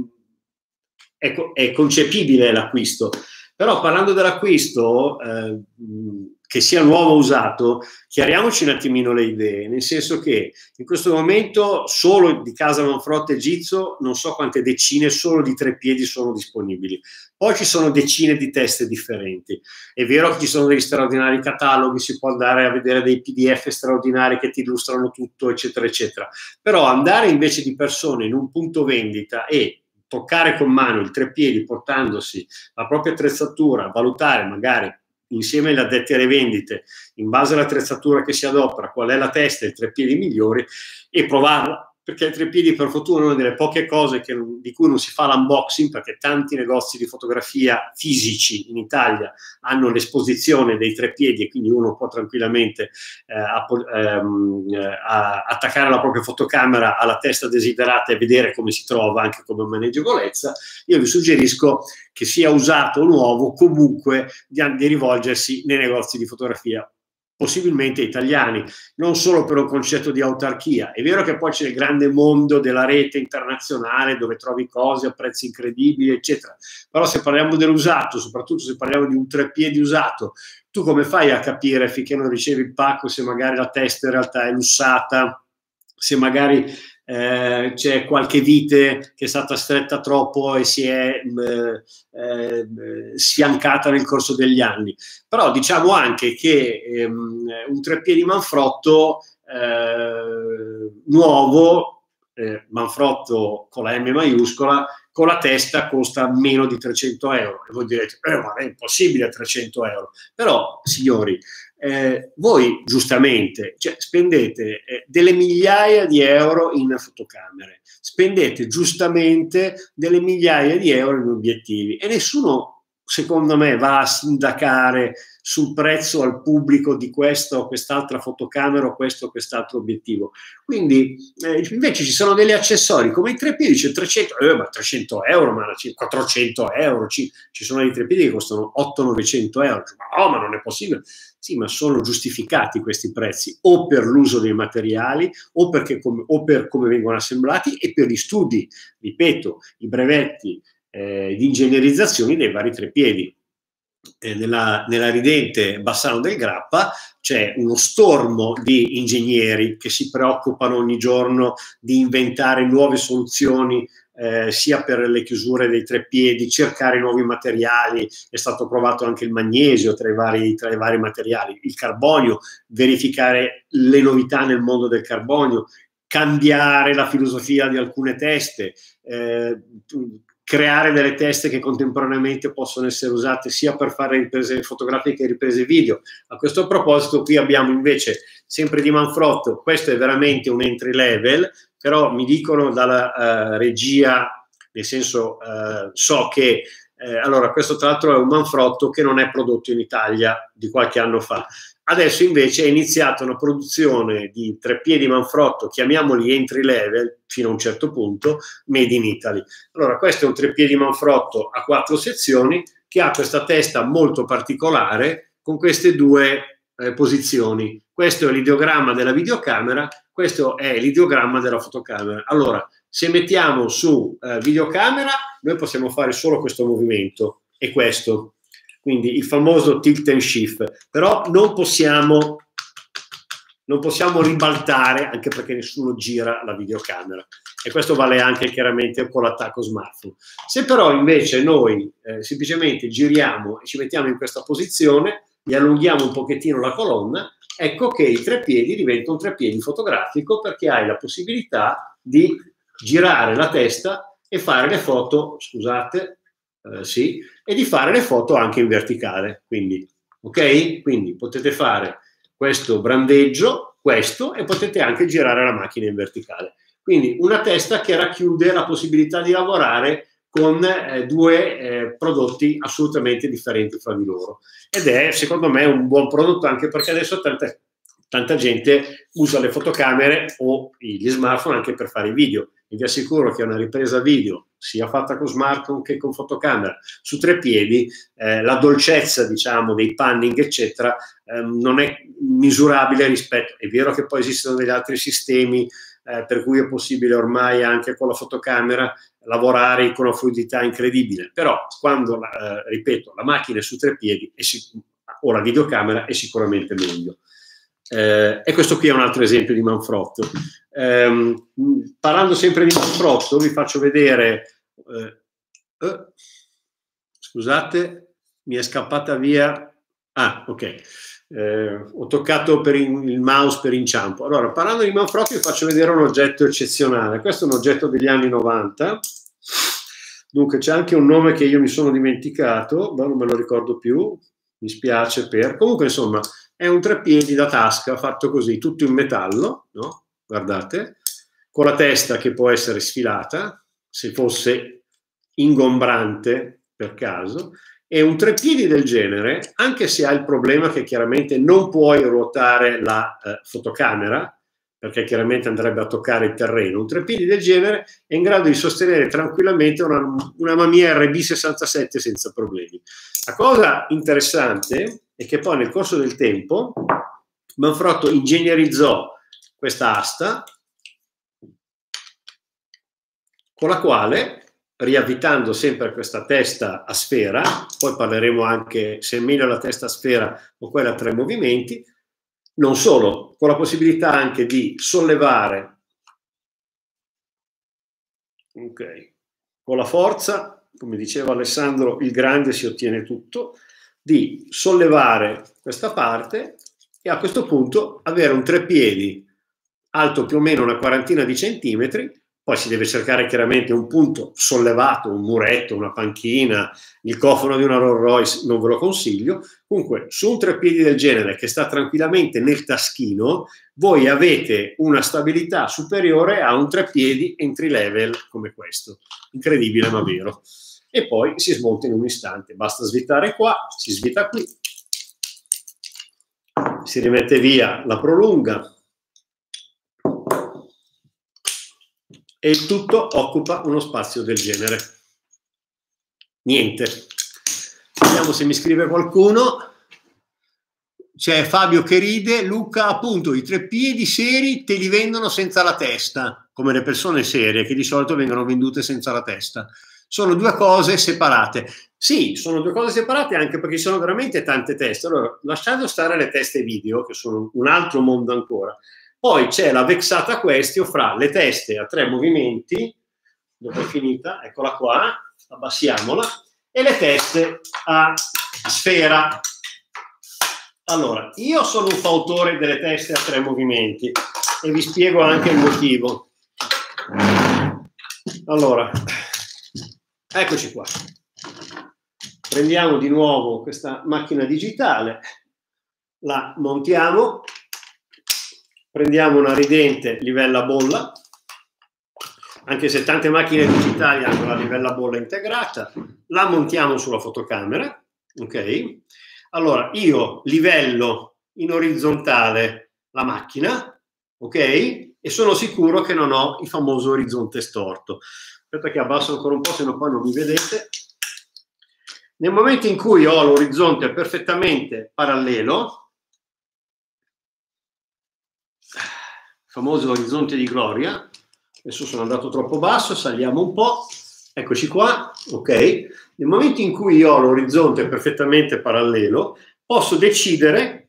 è, è concepibile l'acquisto. Però parlando dell'acquisto, eh, che sia nuovo o usato, chiariamoci un attimino le idee, nel senso che in questo momento solo di casa Manfrotto e Gizzo non so quante decine solo di treppiedi sono disponibili. Poi ci sono decine di teste differenti. È vero che ci sono degli straordinari cataloghi, si può andare a vedere dei P D F straordinari che ti illustrano tutto, eccetera, eccetera. Però andare invece di persone in un punto vendita e toccare con mano il treppiedi portandosi la propria attrezzatura, valutare magari insieme agli addetti alle vendite, in base all'attrezzatura che si adopera, qual è la testa e i treppiedi migliori, e provarla. Perché il treppiedi, per fortuna, è una delle poche cose che, di cui non si fa l'unboxing, perché tanti negozi di fotografia fisici in Italia hanno l'esposizione dei treppiedi e quindi uno può tranquillamente eh, a, ehm, a, attaccare la propria fotocamera alla testa desiderata e vedere come si trova anche come maneggevolezza. Io vi suggerisco che sia usato o nuovo, comunque di, di rivolgersi nei negozi di fotografia, possibilmente italiani, non solo per un concetto di autarchia. È vero che poi c'è il grande mondo della rete internazionale dove trovi cose a prezzi incredibili, eccetera, però se parliamo dell'usato, soprattutto se parliamo di un treppiedi usato, tu come fai a capire finché non ricevi il pacco se magari la testa in realtà è lussata, se magari eh, c'è qualche vite che è stata stretta troppo e si è eh, eh, sfiancata nel corso degli anni. Però diciamo anche che ehm, un treppiedi manfrotto eh, nuovo, eh, manfrotto con la M maiuscola, con la testa costa meno di trecento euro. E voi direte, eh, ma è impossibile trecento euro. Però, signori, eh, voi giustamente cioè, spendete eh, delle migliaia di euro in fotocamere, spendete giustamente delle migliaia di euro in obiettivi e nessuno, secondo me, va a sindacare sul prezzo al pubblico di questa o quest'altra fotocamera o questo o quest'altro obiettivo. Quindi eh, invece ci sono degli accessori come i treppiedi, c'è trecento, eh, ma trecento euro, ma quattrocento euro, ci, ci sono dei treppiedi che costano ottocento novecento euro, ma no, ma non è possibile. Sì, ma sono giustificati questi prezzi o per l'uso dei materiali o, perché come, o per come vengono assemblati e per gli studi, ripeto, i brevetti eh, di ingegnerizzazione dei vari treppiedi. Eh, nella, nella ridente Bassano del Grappa c'è uno stormo di ingegneri che si preoccupano ogni giorno di inventare nuove soluzioni eh, sia per le chiusure dei treppiedi, cercare nuovi materiali. È stato provato anche il magnesio tra i vari, tra i vari materiali, il carbonio, verificare le novità nel mondo del carbonio, cambiare la filosofia di alcune teste, eh, creare delle teste che contemporaneamente possono essere usate sia per fare riprese fotografiche che riprese video. A questo proposito qui abbiamo invece, sempre di Manfrotto, questo è veramente un entry level, però mi dicono dalla uh, regia, nel senso uh, so che, eh, allora questo tra l'altro è un Manfrotto che non è prodotto in Italia di qualche anno fa. Adesso invece è iniziata una produzione di treppiedi Manfrotto, chiamiamoli entry level, fino a un certo punto, made in Italy. Allora, questo è un treppiedi Manfrotto a quattro sezioni che ha questa testa molto particolare con queste due eh, posizioni. Questo è l'ideogramma della videocamera, questo è l'ideogramma della fotocamera. Allora, se mettiamo su eh, videocamera, noi possiamo fare solo questo movimento e questo. Quindi il famoso tilt and shift, però non possiamo, non possiamo ribaltare, anche perché nessuno gira la videocamera, e questo vale anche chiaramente con l'attacco smartphone. Se però invece noi eh, semplicemente giriamo e ci mettiamo in questa posizione e allunghiamo un pochettino la colonna, ecco che il treppiedi diventa un treppiedi fotografico, perché hai la possibilità di girare la testa e fare le foto, scusate, Uh, sì, e di fare le foto anche in verticale, quindi ok? Quindi potete fare questo brandeggio, questo, e potete anche girare la macchina in verticale. Quindi una testa che racchiude la possibilità di lavorare con eh, due eh, prodotti assolutamente differenti fra di loro, ed è secondo me un buon prodotto, anche perché adesso tanta, tanta gente usa le fotocamere o gli smartphone anche per fare i video. E vi assicuro che una ripresa video, sia fatta con smartphone che con fotocamera, su tre piedi, eh, la dolcezza, diciamo, dei panning, eccetera, eh, non è misurabile rispetto. È vero che poi esistono degli altri sistemi eh, per cui è possibile ormai anche con la fotocamera lavorare con una fluidità incredibile, però quando, eh, ripeto, la macchina è su tre piedi è o la videocamera è sicuramente meglio. Eh, e questo qui è un altro esempio di Manfrotto. Eh, parlando sempre di Manfrotto, vi faccio vedere, eh, eh, scusate, mi è scappata via, ah ok, eh, ho toccato per in, il mouse per inciampo. Allora, parlando di Manfrotto, vi faccio vedere un oggetto eccezionale. Questo è un oggetto degli anni novanta, dunque c'è anche un nome che io mi sono dimenticato, ma non me lo ricordo più, mi spiace per, comunque insomma è un treppiedi da tasca fatto così, tutto in metallo, no? Guardate, con la testa che può essere sfilata, se fosse ingombrante per caso, e un treppiedi del genere, anche se ha il problema che chiaramente non puoi ruotare la eh, fotocamera, perché chiaramente andrebbe a toccare il terreno, un treppiedi del genere è in grado di sostenere tranquillamente una, una Mamiya R B sessantasette senza problemi. La cosa interessante è che poi nel corso del tempo Manfrotto ingegnerizzò questa asta con la quale, riavvitando sempre questa testa a sfera, poi parleremo anche se è meglio la testa a sfera o quella a tre movimenti, non solo, con la possibilità anche di sollevare Ok. Con la forza, come diceva Alessandro il Grande, si ottiene tutto, di sollevare questa parte e a questo punto avere un treppiedi alto più o meno una quarantina di centimetri. Poi si deve cercare chiaramente un punto sollevato, un muretto, una panchina, il cofano di una Rolls Royce non ve lo consiglio. Comunque su un treppiedi del genere che sta tranquillamente nel taschino, voi avete una stabilità superiore a un treppiedi entry level come questo. Incredibile ma vero. E poi si smonta in un istante, basta svitare qua, si svita qui, si rimette via la prolunga e il tutto occupa uno spazio del genere. Niente. Vediamo se mi scrive qualcuno. C'è Fabio che ride. Luca, appunto, i treppiedi seri te li vendono senza la testa, come le persone serie che di solito vengono vendute senza la testa. Sono due cose separate. Sì, sono due cose separate anche perché ci sono veramente tante teste. Allora, lasciando stare le teste video, che sono un altro mondo ancora, poi c'è la vexata question fra le teste a tre movimenti, dopo è finita, eccola qua, abbassiamola, e le teste a sfera. Allora, io sono un fautore delle teste a tre movimenti e vi spiego anche il motivo. Allora, eccoci qua. Prendiamo di nuovo questa macchina digitale, la montiamo, prendiamo una ridente livella bolla, anche se tante macchine digitali hanno la livella bolla integrata, la montiamo sulla fotocamera, ok? Allora, io livello in orizzontale la macchina, ok? E sono sicuro che non ho il famoso orizzonte storto. Aspetta che abbasso ancora un po', se no poi non mi vedete. Nel momento in cui ho l'orizzonte perfettamente parallelo, famoso orizzonte di gloria, adesso sono andato troppo basso, saliamo un po', eccoci qua, ok? Nel momento in cui ho l'orizzonte perfettamente parallelo, posso decidere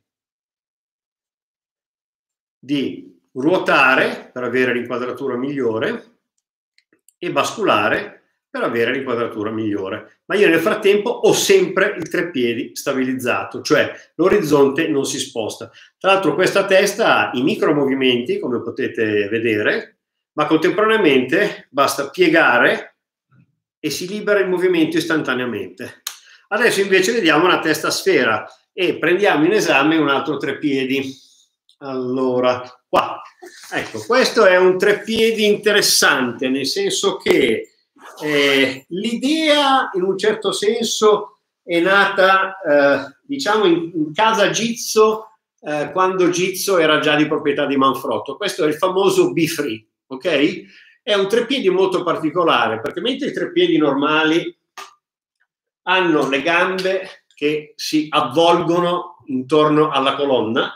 di ruotare per avere l'inquadratura migliore e basculare per avere l'inquadratura migliore. Ma io nel frattempo ho sempre il treppiedi stabilizzato, cioè l'orizzonte non si sposta. Tra l'altro questa testa ha i micromovimenti, come potete vedere, ma contemporaneamente basta piegare e si libera il movimento istantaneamente. Adesso invece vediamo una testa a sfera e prendiamo in esame un altro treppiedi. Allora, qua. Ecco, questo è un treppiedi interessante, nel senso che eh, l'idea in un certo senso è nata, eh, diciamo, in, in casa Gizzo, eh, quando Gizzo era già di proprietà di Manfrotto. Questo è il famoso B-Free, ok? È un treppiedi molto particolare, perché mentre i treppiedi normali hanno le gambe che si avvolgono intorno alla colonna,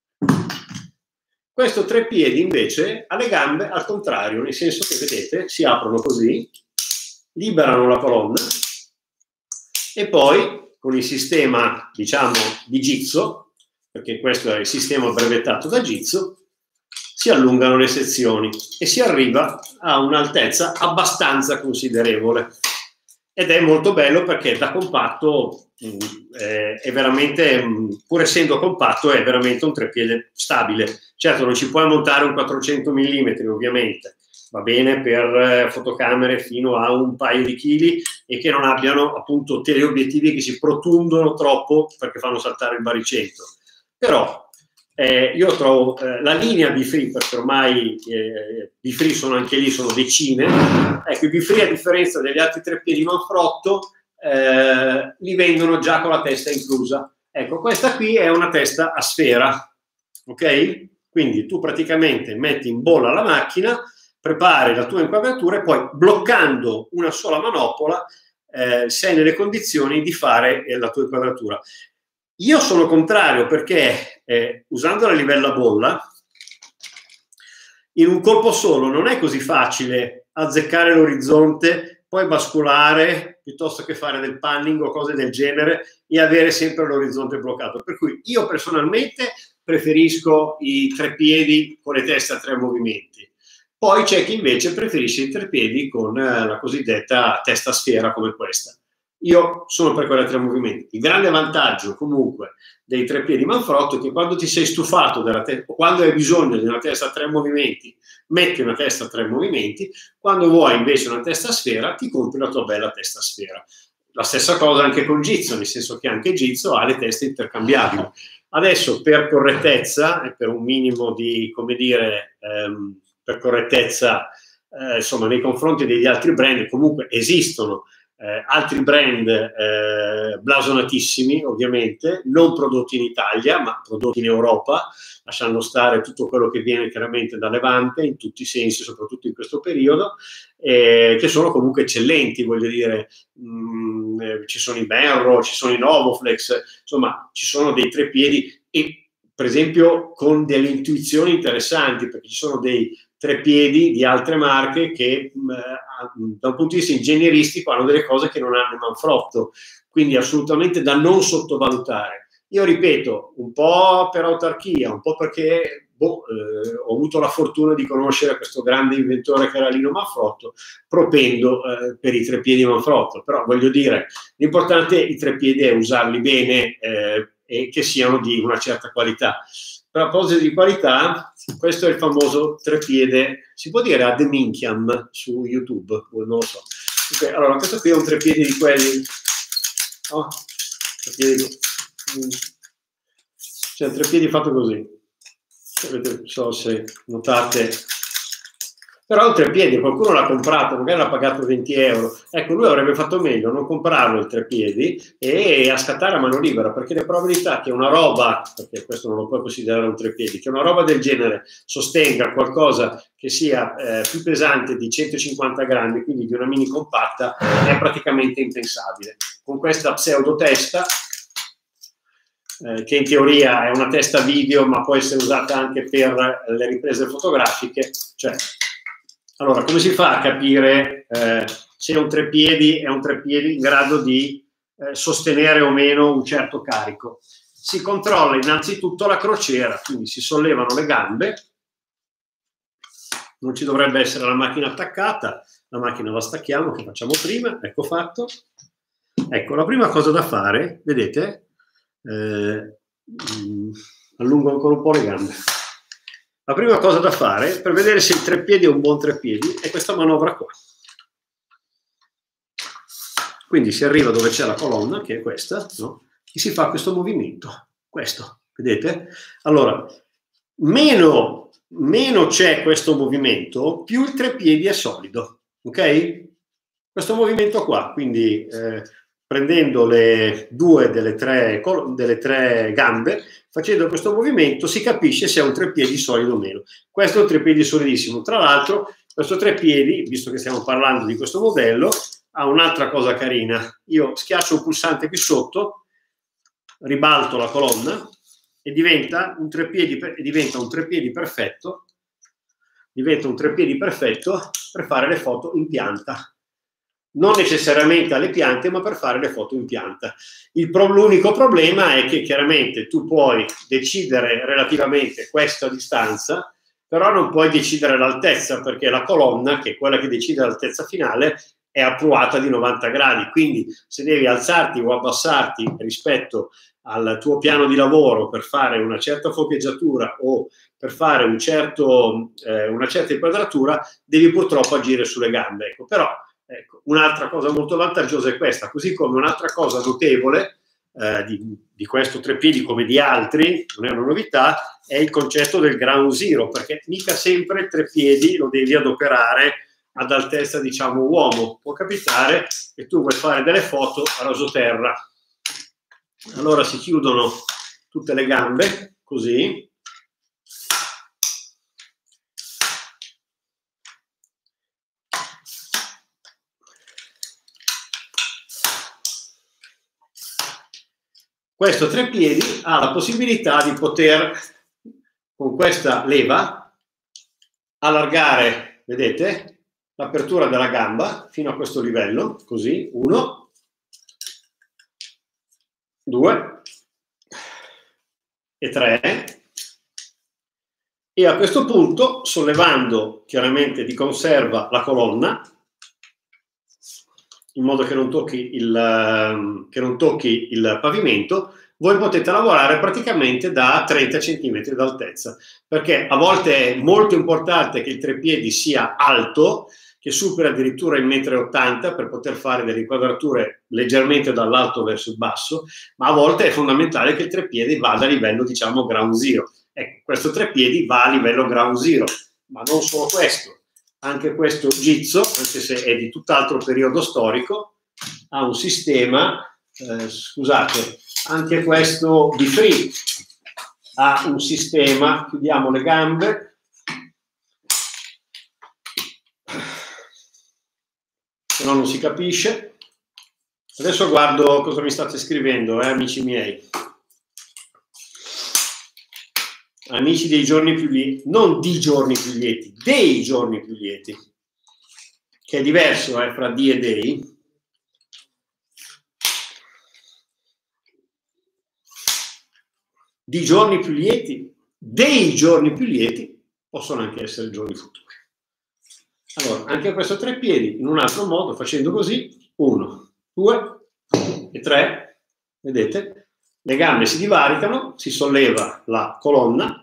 questo treppiedi invece ha le gambe al contrario, nel senso che, vedete, si aprono così, liberano la colonna e poi con il sistema, diciamo, di Gizzo, perché questo è il sistema brevettato da Gizzo, si allungano le sezioni e si arriva a un'altezza abbastanza considerevole. Ed è molto bello perché da compatto eh, è veramente, pur essendo compatto, è veramente un treppiede stabile. Certo, non ci puoi montare un quattrocento millimetri, ovviamente, va bene per eh, fotocamere fino a un paio di chili e che non abbiano appunto teleobiettivi che si protundono troppo perché fanno saltare il baricentro. Però eh, io trovo eh, la linea B-Free, perché ormai eh, B-Free sono anche lì, sono decine. Ecco, i B-Free, a differenza degli altri treppiedi Manfrotto, eh, li vendono già con la testa inclusa. Ecco, questa qui è una testa a sfera, ok? Quindi tu praticamente metti in bolla la macchina, prepari la tua inquadratura e poi, bloccando una sola manopola, eh, sei nelle condizioni di fare eh, la tua inquadratura. Io sono contrario perché eh, usando la livella bolla in un colpo solo non è così facile azzeccare l'orizzonte, poi basculare piuttosto che fare del panning o cose del genere e avere sempre l'orizzonte bloccato. Per cui io personalmente preferisco i treppiedi con le teste a tre movimenti. Poi c'è chi invece preferisce i treppiedi con la cosiddetta testa a sfera come questa. Io sono per quelle tre movimenti. Il grande vantaggio comunque dei treppiedi manfrotto è che quando ti sei stufato della testa, quando hai bisogno di una testa a tre movimenti, metti una testa a tre movimenti, quando vuoi invece una testa a sfera, ti compri la tua bella testa a sfera. La stessa cosa anche con Gizzo, nel senso che anche Gizzo ha le teste intercambiabili. Adesso per correttezza e per un minimo di, come dire, ehm, per correttezza eh, insomma nei confronti degli altri brand, comunque esistono Eh, altri brand eh, blasonatissimi, ovviamente, non prodotti in Italia, ma prodotti in Europa, lasciando stare tutto quello che viene chiaramente da Levante, in tutti i sensi, soprattutto in questo periodo, eh, che sono comunque eccellenti, voglio dire, mh, eh, ci sono i Merro, ci sono i Novoflex, insomma, ci sono dei treppiedi e, per esempio, con delle intuizioni interessanti, perché ci sono dei treppiedi di altre marche che eh, da un punto di vista ingegneristico hanno delle cose che non hanno il manfrotto, quindi assolutamente da non sottovalutare. Io ripeto, un po' per autarchia, un po' perché boh, eh, ho avuto la fortuna di conoscere questo grande inventore che era Lino Manfrotto, propendo eh, per i treppiedi Manfrotto, però voglio dire, l'importante i treppiedi è usarli bene eh, e che siano di una certa qualità. A proposito di qualità, questo è il famoso treppiede, si può dire ad minchiam su YouTube, non lo so. Okay, allora, questo qui è un treppiede di quelli, oh, treppiedi, c'è un treppiede fatto così, non so se notate, però è un treppiedi, qualcuno l'ha comprato, magari l'ha pagato venti euro, ecco, lui avrebbe fatto meglio non comprarlo il treppiedi e a scattare a mano libera, perché le probabilità che una roba, perché questo non lo puoi considerare un treppiedi, che una roba del genere sostenga qualcosa che sia eh, più pesante di centocinquanta grammi, quindi di una mini compatta, è praticamente impensabile. Con questa pseudo testa, eh, che in teoria è una testa video, ma può essere usata anche per le riprese fotografiche, cioè... Allora, come si fa a capire eh, se un treppiedi è un treppiedi in grado di eh, sostenere o meno un certo carico? Si controlla innanzitutto la crociera, quindi si sollevano le gambe, non ci dovrebbe essere la macchina attaccata, la macchina la stacchiamo, che facciamo prima, ecco fatto. Ecco, la prima cosa da fare, vedete, eh, allungo ancora un po' le gambe. La prima cosa da fare per vedere se il treppiedi è un buon treppiedi è questa manovra qua. Quindi si arriva dove c'è la colonna, che è questa, no? E si fa questo movimento, questo, vedete? Allora, meno, meno c'è questo movimento, più il treppiedi è solido, ok? Questo movimento qua, quindi eh, prendendo le due delle tre, delle tre gambe, facendo questo movimento si capisce se è un treppiedi solido o meno. Questo è un treppiedi solidissimo. Tra l'altro, questo treppiedi, visto che stiamo parlando di questo modello, ha un'altra cosa carina. Io schiaccio un pulsante qui sotto, ribalto la colonna e diventa un treppiedi, diventa un treppiedi perfetto, diventa un treppiedi perfetto per fare le foto in pianta. Non necessariamente alle piante, ma per fare le foto in pianta. L'unico problema è che chiaramente tu puoi decidere relativamente questa distanza, però non puoi decidere l'altezza, perché la colonna, che è quella che decide l'altezza finale, è appruata di novanta gradi. Quindi se devi alzarti o abbassarti rispetto al tuo piano di lavoro per fare una certa focheggiatura o per fare un certo, eh, una certa inquadratura, devi purtroppo agire sulle gambe. Ecco, però ecco, un'altra cosa molto vantaggiosa è questa, così come un'altra cosa notevole eh, di, di questo treppiedi come di altri, non è una novità, è il concetto del ground zero, perché mica sempre il treppiedi lo devi adoperare ad altezza, diciamo, uomo. Può capitare che tu vuoi fare delle foto a rasoterra. Allora si chiudono tutte le gambe, così. Questo treppiedi ha la possibilità di poter, con questa leva, allargare, vedete, l'apertura della gamba fino a questo livello, così, uno, due e tre, e a questo punto, sollevando chiaramente di conserva la colonna, in modo che non tocchi il, che non tocchi il pavimento, voi potete lavorare praticamente da trenta centimetri d'altezza, perché a volte è molto importante che il treppiedi sia alto, che superi addirittura il metro e ottanta per poter fare delle inquadrature leggermente dall'alto verso il basso, ma a volte è fondamentale che il treppiedi vada a livello, diciamo, ground zero. Ecco, questo treppiedi va a livello ground zero, ma non solo questo, anche questo Gizzo, anche se è di tutt'altro periodo storico, ha un sistema, eh, scusate, anche questo di Free ha un sistema, chiudiamo le gambe, se no non si capisce. Adesso guardo cosa mi state scrivendo, eh, amici miei. Amici dei giorni più lieti, non di giorni più lieti, dei giorni più lieti, che è diverso eh, fra di e dei. Di giorni più lieti, dei giorni più lieti, possono anche essere giorni futuri. Allora, anche questo treppiedi, in un altro modo, facendo così, uno, due e tre, vedete? Le gambe si divaricano, si solleva la colonna,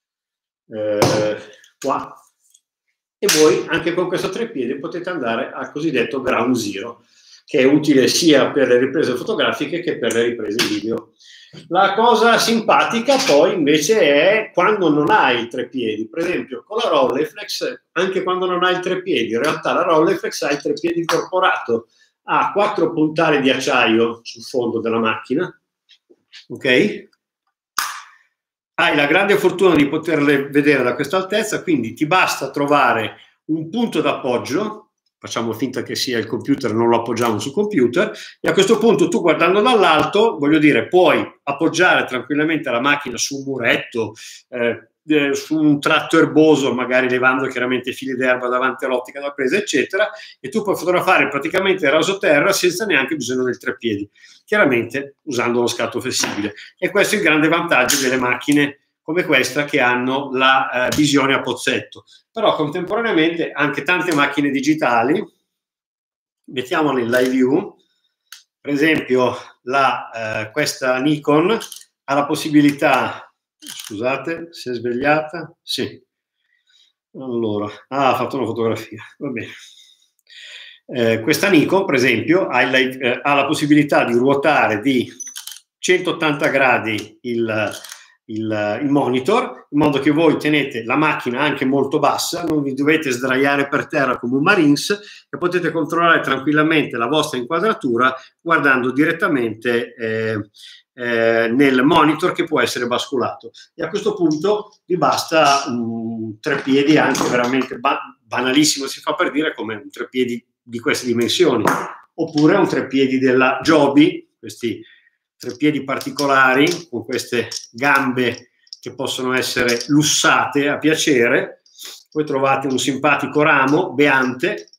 eh, qua, e voi anche con questo treppiedi potete andare al cosiddetto ground zero, che è utile sia per le riprese fotografiche che per le riprese video. La cosa simpatica poi invece è quando non hai il treppiedi. Per esempio con la Rolleiflex, anche quando non hai il treppiedi, in realtà la Rolleiflex ha il treppiedi incorporato, ha quattro puntali di acciaio sul fondo della macchina, ok? Hai la grande fortuna di poterle vedere da questa altezza, quindi ti basta trovare un punto d'appoggio, facciamo finta che sia il computer, non lo appoggiamo sul computer, e a questo punto tu guardando dall'alto, voglio dire, puoi appoggiare tranquillamente la macchina su un muretto, eh, eh, su un tratto erboso, magari levando chiaramente fili d'erba davanti all'ottica da presa, eccetera, e tu puoi fotografare praticamente rasoterra senza neanche bisogno del treppiedi, chiaramente usando lo scatto flessibile. E questo è il grande vantaggio delle macchine come questa che hanno la eh, visione a pozzetto. Però contemporaneamente anche tante macchine digitali, mettiamole in live view, per esempio la, eh, questa Nikon ha la possibilità, scusate, si è svegliata? Sì. Allora, ah, ha fatto una fotografia, va bene. Eh, questa Nikon, per esempio, ha, il, eh, ha la possibilità di ruotare di centottanta gradi il, il, il monitor, in modo che voi tenete la macchina anche molto bassa, non vi dovete sdraiare per terra come un Marines e potete controllare tranquillamente la vostra inquadratura guardando direttamente eh, eh, nel monitor che può essere basculato. E a questo punto vi basta un treppiedi anche veramente ba banalissimo, si fa per dire, come un treppiedi di queste dimensioni, oppure un treppiedi della Joby, questi treppiedi particolari con queste gambe che possono essere lussate a piacere. Poi trovate un simpatico ramo beante,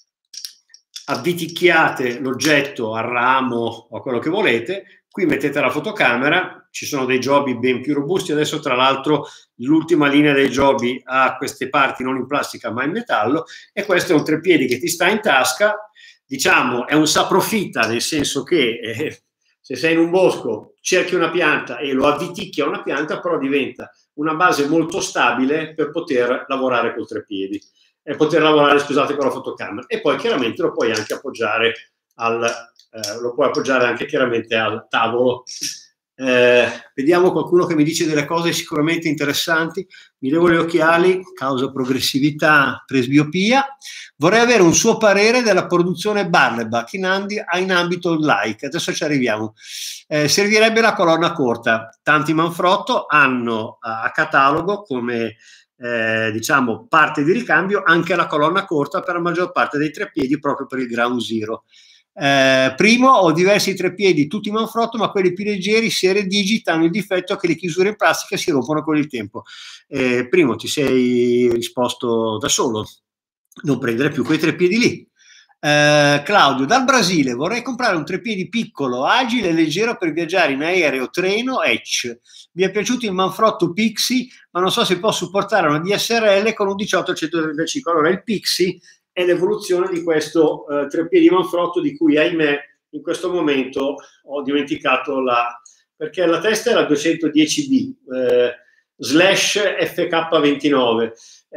avviticchiate l'oggetto al ramo o a quello che volete, qui mettete la fotocamera, ci sono dei Joby ben più robusti, adesso tra l'altro l'ultima linea dei Joby ha queste parti non in plastica ma in metallo, e questo è un treppiedi che ti sta in tasca, diciamo è un saprofita, nel senso che eh, se sei in un bosco cerchi una pianta e lo avviticchi a una pianta, però diventa una base molto stabile per poter lavorare col treppiedi e poter lavorare, scusate, con la fotocamera. E poi chiaramente lo puoi anche appoggiare al, eh, lo puoi appoggiare anche chiaramente al tavolo. Eh, vediamo qualcuno che mi dice delle cose sicuramente interessanti. Mi levo gli occhiali, causa progressività, presbiopia. Vorrei avere un suo parere della produzione Barneback in, in ambito like. Adesso ci arriviamo. Eh, servirebbe la colonna corta. Tanti Manfrotto hanno a catalogo come eh, diciamo parte di ricambio anche la colonna corta per la maggior parte dei treppiedi, proprio per il ground zero. Eh, primo, ho diversi treppiedi tutti Manfrotto, ma quelli più leggeri serie Digit hanno il difetto che le chiusure in plastica si rompono con il tempo. Eh, primo, ti sei risposto da solo, non prendere più quei treppiedi lì. Eh, Claudio, dal Brasile vorrei comprare un treppiedi piccolo, agile e leggero per viaggiare in aereo, treno, Edge. Mi è piaciuto il Manfrotto Pixie, ma non so se può supportare una D S R L con un diciotto centotrentacinque. Allora, il Pixie è l'evoluzione di questo eh, treppiedi Manfrotto di cui, ahimè, in questo momento ho dimenticato la... perché la testa era duecentodieci B, eh, slash F K ventinove.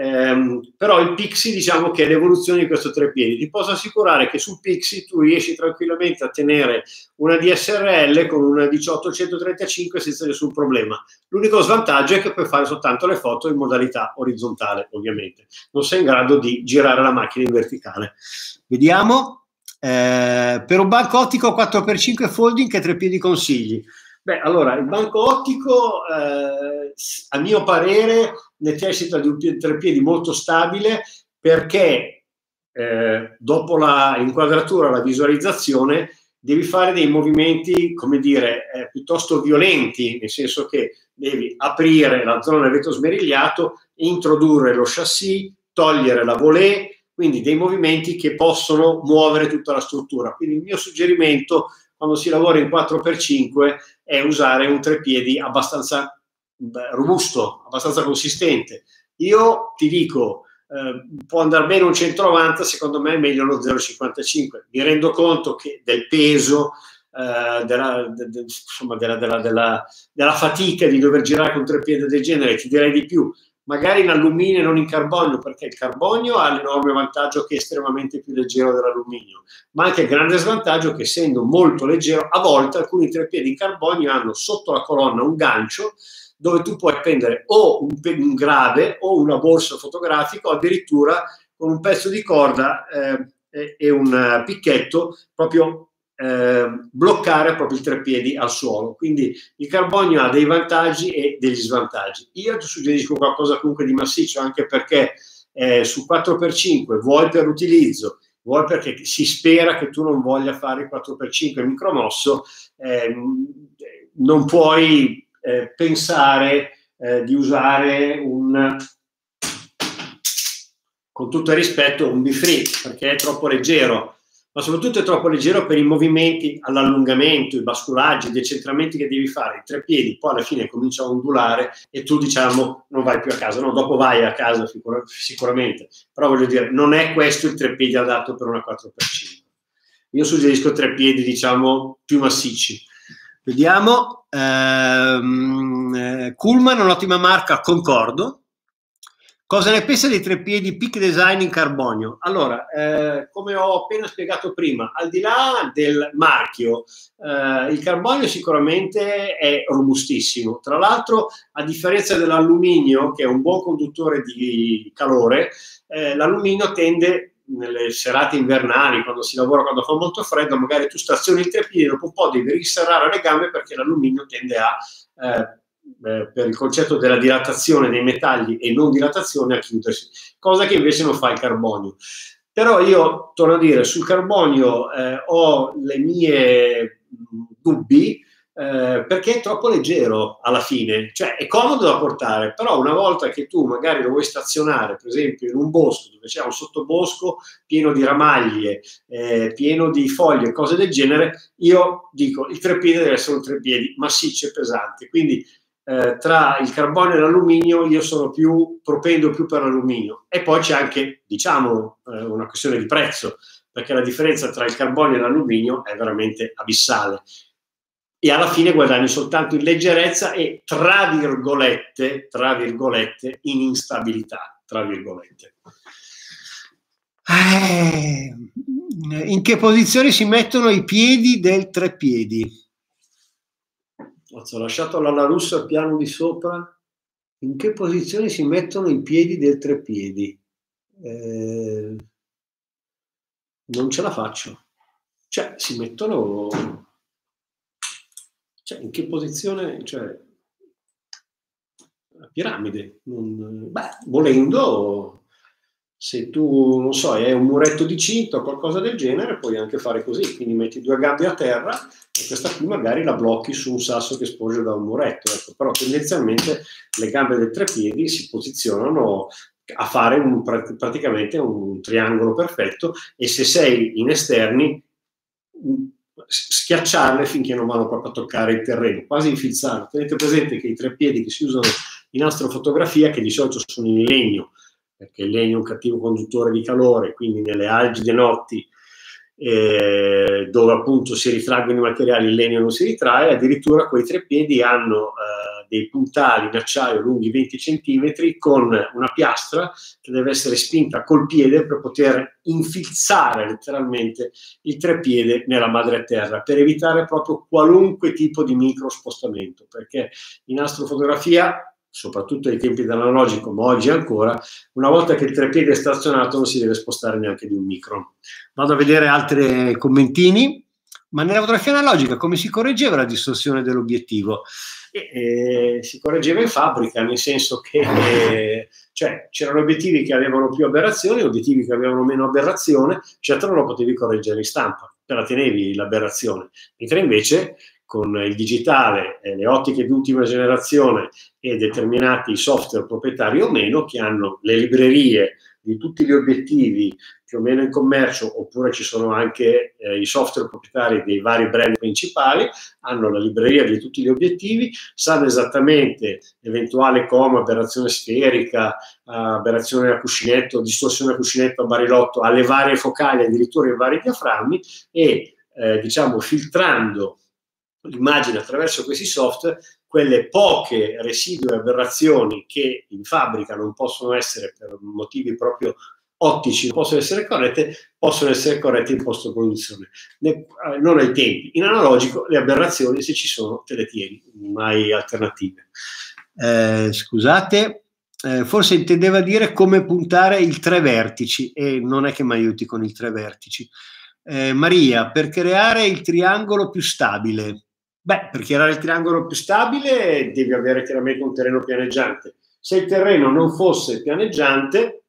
Eh, però il Pixie, diciamo che è l'evoluzione di questo treppiedi. Ti posso assicurare che sul Pixie tu riesci tranquillamente a tenere una D S R L con una diciotto centotrentacinque senza nessun problema. L'unico svantaggio è che puoi fare soltanto le foto in modalità orizzontale, ovviamente non sei in grado di girare la macchina in verticale. Vediamo. Eh, per un banco ottico quattro per cinque folding, che treppiedi consigli? Beh, allora, il banco ottico, eh, a mio parere, necessita di un treppiedi molto stabile, perché eh, dopo la inquadratura, la visualizzazione, devi fare dei movimenti, come dire, eh, piuttosto violenti, nel senso che devi aprire la zona del vetro smerigliato, introdurre lo chassis, togliere la volée, quindi dei movimenti che possono muovere tutta la struttura. Quindi il mio suggerimento, quando si lavora in quattro per cinque, è usare un treppiedi abbastanza beh, robusto, abbastanza consistente. Io ti dico, eh, può andare bene un centonovanta, secondo me è meglio lo zero virgola cinquantacinque. Mi rendo conto che del peso, eh, della, de, de, insomma, della, della, della, della fatica di dover girare con un treppiedi del genere, ti direi di più. Magari in alluminio e non in carbonio, perché il carbonio ha l'enorme vantaggio che è estremamente più leggero dell'alluminio, ma anche il grande svantaggio che, essendo molto leggero, a volte alcuni treppiedi in carbonio hanno sotto la colonna un gancio dove tu puoi appendere o un, un grave o una borsa fotografica, o addirittura con un pezzo di corda eh, e un picchetto proprio Eh, bloccare proprio il treppiedi al suolo. Quindi il carbonio ha dei vantaggi e degli svantaggi. Io ti suggerisco qualcosa comunque di massiccio, anche perché eh, su quattro per cinque, vuoi per l'utilizzo, vuoi perché si spera che tu non voglia fare il quattro per cinque micromosso, eh, non puoi eh, pensare eh, di usare un, con tutto il rispetto, un B-free, perché è troppo leggero, ma soprattutto è troppo leggero per i movimenti all'allungamento, i basculaggi, i decentramenti che devi fare. I treppiedi poi alla fine comincia a ondulare e tu, diciamo, non vai più a casa. No, dopo vai a casa sicur- sicuramente, però voglio dire, non è questo il treppiedi adatto per una quattro per cinque. Io suggerisco treppiedi, diciamo, più massicci. Vediamo. Ehm, eh, Kuhlmann, un'ottima marca, concordo. Cosa ne pensa dei treppiedi Peak Design in carbonio? Allora, eh, come ho appena spiegato prima, al di là del marchio, eh, il carbonio sicuramente è robustissimo. Tra l'altro, a differenza dell'alluminio, che è un buon conduttore di calore, eh, l'alluminio tende, nelle serate invernali, quando si lavora, quando fa molto freddo, magari tu stazioni il treppiedi, dopo un po' devi riserrare le gambe, perché l'alluminio tende a... Eh, Eh, per il concetto della dilatazione dei metalli e non dilatazione, a chiudersi, cosa che invece non fa il carbonio. Però io torno a dire, sul carbonio eh, ho le mie dubbi, eh, perché è troppo leggero alla fine, cioè è comodo da portare, però una volta che tu magari lo vuoi stazionare, per esempio in un bosco dove c'è un sottobosco pieno di ramaglie, eh, pieno di foglie, cose del genere, io dico il treppiedi deve essere un treppiedi massiccio e pesante. Quindi Eh, tra il carbonio e l'alluminio io sono più propendo più per l'alluminio. E poi c'è anche, diciamo, eh, una questione di prezzo, perché la differenza tra il carbonio e l'alluminio è veramente abissale, e alla fine guadagni soltanto in leggerezza e, tra virgolette, tra virgolette, in instabilità, tra virgolette. Eh, in che posizione si mettono i piedi del treppiedi? Ho lasciato la russa al piano di sopra. In che posizione si mettono i piedi del treppiedi? Eh, non ce la faccio. Cioè, si mettono... Cioè, in che posizione? Cioè, la piramide. Non... Beh, volendo... Se tu, non so, hai un muretto di cinta o qualcosa del genere, puoi anche fare così, quindi metti due gambe a terra e questa qui magari la blocchi su un sasso che sporge da un muretto, ecco. Però tendenzialmente le gambe del treppiedi si posizionano a fare un, praticamente un triangolo perfetto, e se sei in esterni schiacciarle finché non vanno proprio a toccare il terreno, quasi infilzarle. Tenete presente che i treppiedi che si usano in astrofotografia, che di solito sono in legno, perché il legno è un cattivo conduttore di calore, quindi nelle algide notti eh, dove appunto si ritraggono i materiali, il legno non si ritrae, addirittura quei treppiedi hanno eh, dei puntali in acciaio lunghi venti centimetri con una piastra che deve essere spinta col piede per poter infilzare letteralmente il treppiede nella madreterra, per evitare proprio qualunque tipo di micro spostamento, perché in astrofotografia, soprattutto ai tempi dell'analogico, ma oggi ancora, una volta che il treppiede è stazionato non si deve spostare neanche di un micron. Vado a vedere altri commentini. Ma nella fotografia analogica come si correggeva la distorsione dell'obiettivo? E, eh, si correggeva in fabbrica, nel senso che eh, cioè, c'erano obiettivi che avevano più aberrazioni, obiettivi che avevano meno aberrazione, certo non lo potevi correggere in stampa, te la tenevi l'aberrazione, mentre invece con il digitale, eh, le ottiche di ultima generazione e determinati software proprietari o meno, che hanno le librerie di tutti gli obiettivi più o meno in commercio, oppure ci sono anche eh, i software proprietari dei vari brand principali, hanno la libreria di tutti gli obiettivi, sanno esattamente eventuale coma, aberrazione sferica, uh, aberrazione a cuscinetto, distorsione a cuscinetto, a barilotto, alle varie focali, addirittura ai vari diaframmi, e eh, diciamo filtrando l'immagine attraverso questi software, quelle poche residue aberrazioni che in fabbrica non possono essere, per motivi proprio ottici, non possono essere corrette, possono essere corrette in post-produzione. Non ai tempi. In analogico le aberrazioni, se ci sono, te le tieni, mai alternative. Eh, scusate, eh, forse intendeva dire come puntare il tre vertici, e non è che mi aiuti con il tre vertici. Eh, Maria, per creare il triangolo più stabile. Beh, per creare il triangolo più stabile devi avere chiaramente un terreno pianeggiante. Se il terreno non fosse pianeggiante,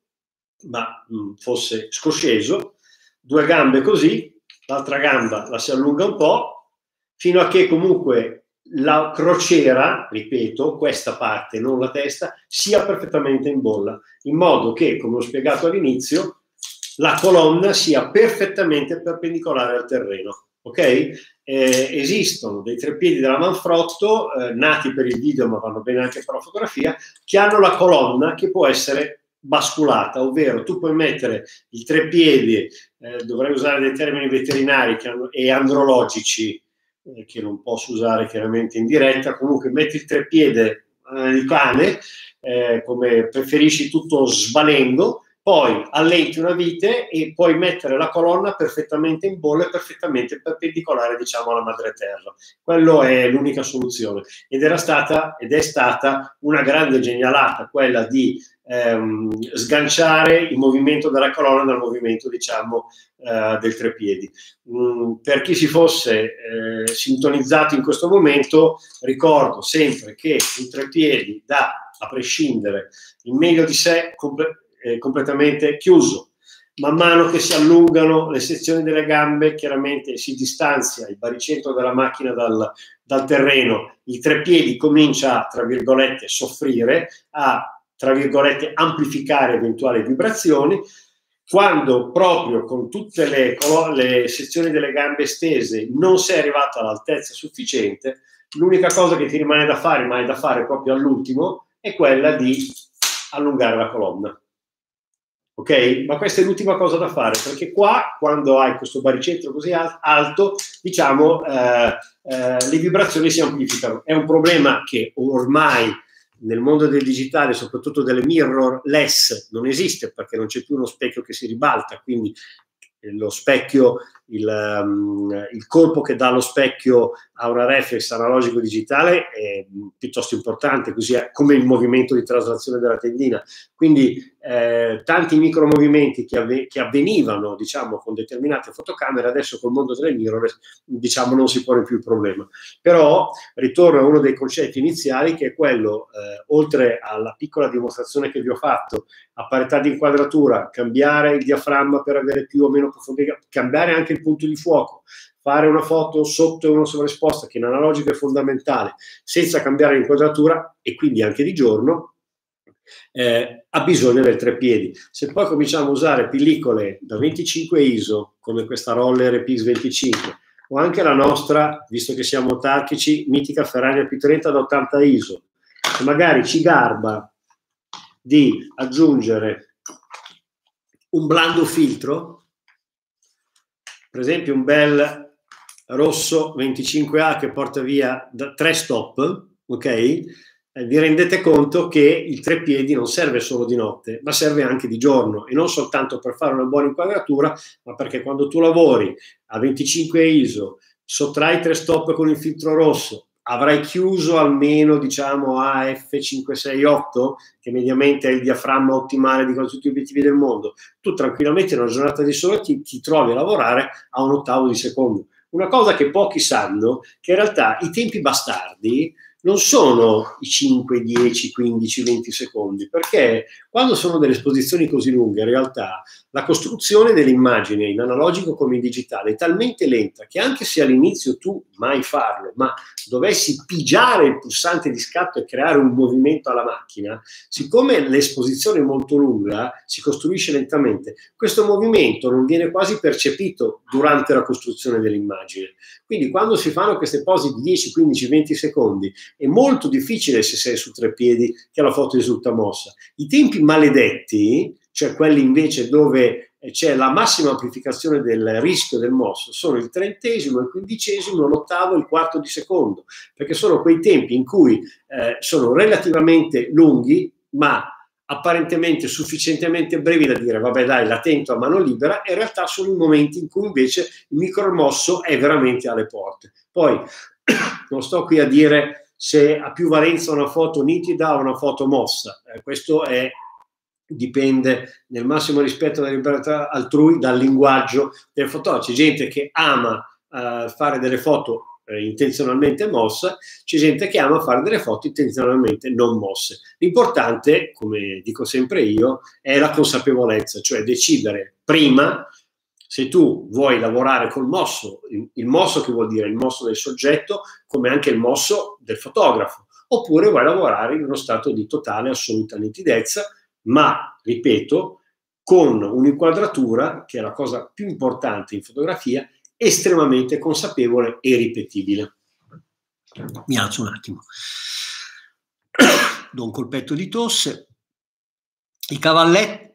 ma mh, fosse scosceso, due gambe così, l'altra gamba la si allunga un po', fino a che comunque la crociera, ripeto, questa parte, non la testa, sia perfettamente in bolla, in modo che, come ho spiegato all'inizio, la colonna sia perfettamente perpendicolare al terreno. Ok? Eh, esistono dei treppiedi della Manfrotto, eh, nati per il video ma vanno bene anche per la fotografia, che hanno la colonna che può essere basculata, ovvero tu puoi mettere il treppiede, eh, dovrei usare dei termini veterinari che hanno, e andrologici, eh, che non posso usare chiaramente in diretta, comunque metti il treppiede eh, di cane, eh, come preferisci, tutto sbalendo, poi allenti una vite e puoi mettere la colonna perfettamente in bolla e perfettamente perpendicolare, diciamo, alla madreterra. Quello è l'unica soluzione, ed era stata ed è stata una grande genialata quella di ehm, sganciare il movimento della colonna dal movimento, diciamo, eh, del treppiedi. Mm, per chi si fosse eh, sintonizzato in questo momento, ricordo sempre che un treppiedi dà, a prescindere, il meglio di sé completamente Eh, completamente chiuso. Man mano che si allungano le sezioni delle gambe, chiaramente si distanzia il baricentro della macchina dal, dal terreno, il treppiedi comincia a, tra virgolette, soffrire, a, tra virgolette, amplificare eventuali vibrazioni. Quando proprio con tutte le, le sezioni delle gambe stese non sei arrivato all'altezza sufficiente, l'unica cosa che ti rimane da fare, ma è da fare proprio all'ultimo, è quella di allungare la colonna. Ok? Ma questa è l'ultima cosa da fare, perché qua, quando hai questo baricentro così alto, diciamo, eh, eh, le vibrazioni si amplificano. È un problema che ormai nel mondo del digitale, soprattutto delle mirrorless, non esiste, perché non c'è più uno specchio che si ribalta, quindi lo specchio, il, um, il colpo che dà lo specchio a una reflex analogico digitale è piuttosto importante, così come il movimento di traslazione della tendina. Quindi eh, tanti micromovimenti che, avve che avvenivano, diciamo, con determinate fotocamere, adesso col mondo delle mirrorless, diciamo, non si pone più il problema. Però ritorno a uno dei concetti iniziali, che è quello, eh, oltre alla piccola dimostrazione che vi ho fatto, a parità di inquadratura, cambiare il diaframma per avere più o meno profondità, cambiare anche il punto di fuoco, fare una foto sotto e una sovraesposta, che in analogico è fondamentale, senza cambiare l'inquadratura, e quindi anche di giorno. eh, ha bisogno del treppiedi. Se poi cominciamo a usare pellicole da venticinque I S O, come questa Roller P X venticinque, o anche la nostra, visto che siamo autarchici, mitica Ferraglia P trenta da ottanta I S O, e magari ci garba di aggiungere un blando filtro, per esempio un bel rosso venticinque A che porta via da tre stop, ok? Eh, vi rendete conto che il treppiedi non serve solo di notte, ma serve anche di giorno, e non soltanto per fare una buona inquadratura, ma perché quando tu lavori a venticinque I S O, sottrai tre stop con il filtro rosso, avrai chiuso almeno, diciamo, a F cinque sei otto, che mediamente è il diaframma ottimale di quasi tutti gli obiettivi del mondo, tu tranquillamente in una giornata di sole ti, ti trovi a lavorare a un ottavo di secondo. Una cosa che pochi sanno, che in realtà i tempi bastardi non sono i cinque, dieci, quindici, venti secondi, perché quando sono delle esposizioni così lunghe, in realtà la costruzione dell'immagine in analogico come in digitale è talmente lenta che anche se all'inizio tu mai farlo, ma dovessi pigiare il pulsante di scatto e creare un movimento alla macchina, siccome l'esposizione è molto lunga, si costruisce lentamente, questo movimento non viene quasi percepito durante la costruzione dell'immagine. Quindi quando si fanno queste pose di dieci, quindici, venti secondi, è molto difficile, se sei su tre piedi, che la foto risulta mossa. I tempi maledetti, cioè quelli invece dove c'è la massima amplificazione del rischio del mosso, sono il trentesimo, il quindicesimo, l'ottavo e il quarto di secondo, perché sono quei tempi in cui eh, sono relativamente lunghi, ma apparentemente sufficientemente brevi da dire vabbè dai, la tento a mano libera, e in realtà sono i momenti in cui invece il micromosso è veramente alle porte. Poi non sto qui a dire se ha più valenza una foto nitida o una foto mossa, eh, questo è, dipende, nel massimo rispetto della libertà altrui, dal linguaggio del fotografo. C'è gente che ama uh, fare delle foto eh, intenzionalmente mosse, c'è gente che ama fare delle foto intenzionalmente non mosse. L'importante, come dico sempre io, è la consapevolezza, cioè decidere prima se tu vuoi lavorare col mosso, il, il mosso che vuol dire il mosso del soggetto, come anche il mosso del fotografo, oppure vuoi lavorare in uno stato di totale assoluta nitidezza, ma, ripeto, con un'inquadratura, che è la cosa più importante in fotografia, estremamente consapevole e ripetibile. Mi alzo un attimo. Do un colpetto di tosse. I cavalletti...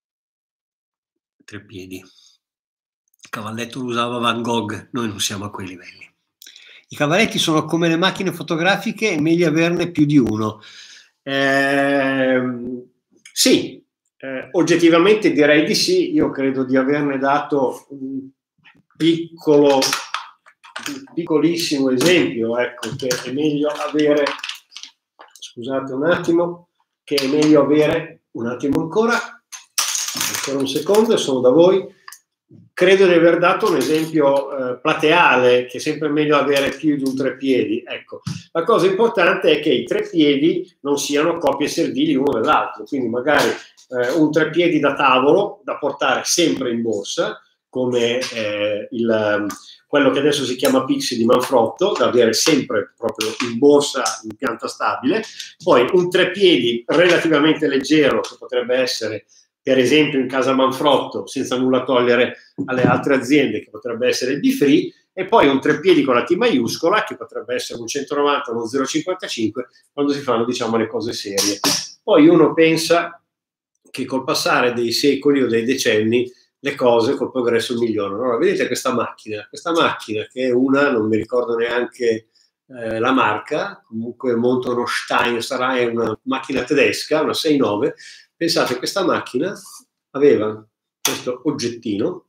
Tre piedi. Il cavalletto lo usava Van Gogh, noi non siamo a quei livelli. I cavalletti sono come le macchine fotografiche, è meglio averne più di uno. Eh, sì, eh, oggettivamente direi di sì. Io credo di averne dato un piccolo, un piccolissimo esempio, ecco, che è meglio avere, scusate un attimo, che è meglio avere, un attimo ancora, ancora un secondo, sono da voi. Credo di aver dato un esempio eh, plateale, che è sempre meglio avere più di un treppiedi. Ecco, la cosa importante è che i treppiedi non siano copie servili l'uno dell'altro, quindi magari eh, un treppiedi da tavolo da portare sempre in borsa, come eh, il, quello che adesso si chiama Pixie di Manfrotto, da avere sempre proprio in borsa in pianta stabile, poi un treppiedi relativamente leggero, che potrebbe essere per esempio in casa Manfrotto, senza nulla togliere alle altre aziende, che potrebbe essere il B-Free, e poi un treppiedi con la T maiuscola, che potrebbe essere un centonovanta o uno zero virgola cinquantacinque, quando si fanno, diciamo, le cose serie. Poi uno pensa che col passare dei secoli o dei decenni le cose col progresso migliorano. Allora, vedete questa macchina, questa macchina che è una, non mi ricordo neanche eh, la marca, comunque monta uno Stein, sarà è una macchina tedesca, una sei nove. Pensate, questa macchina aveva questo oggettino,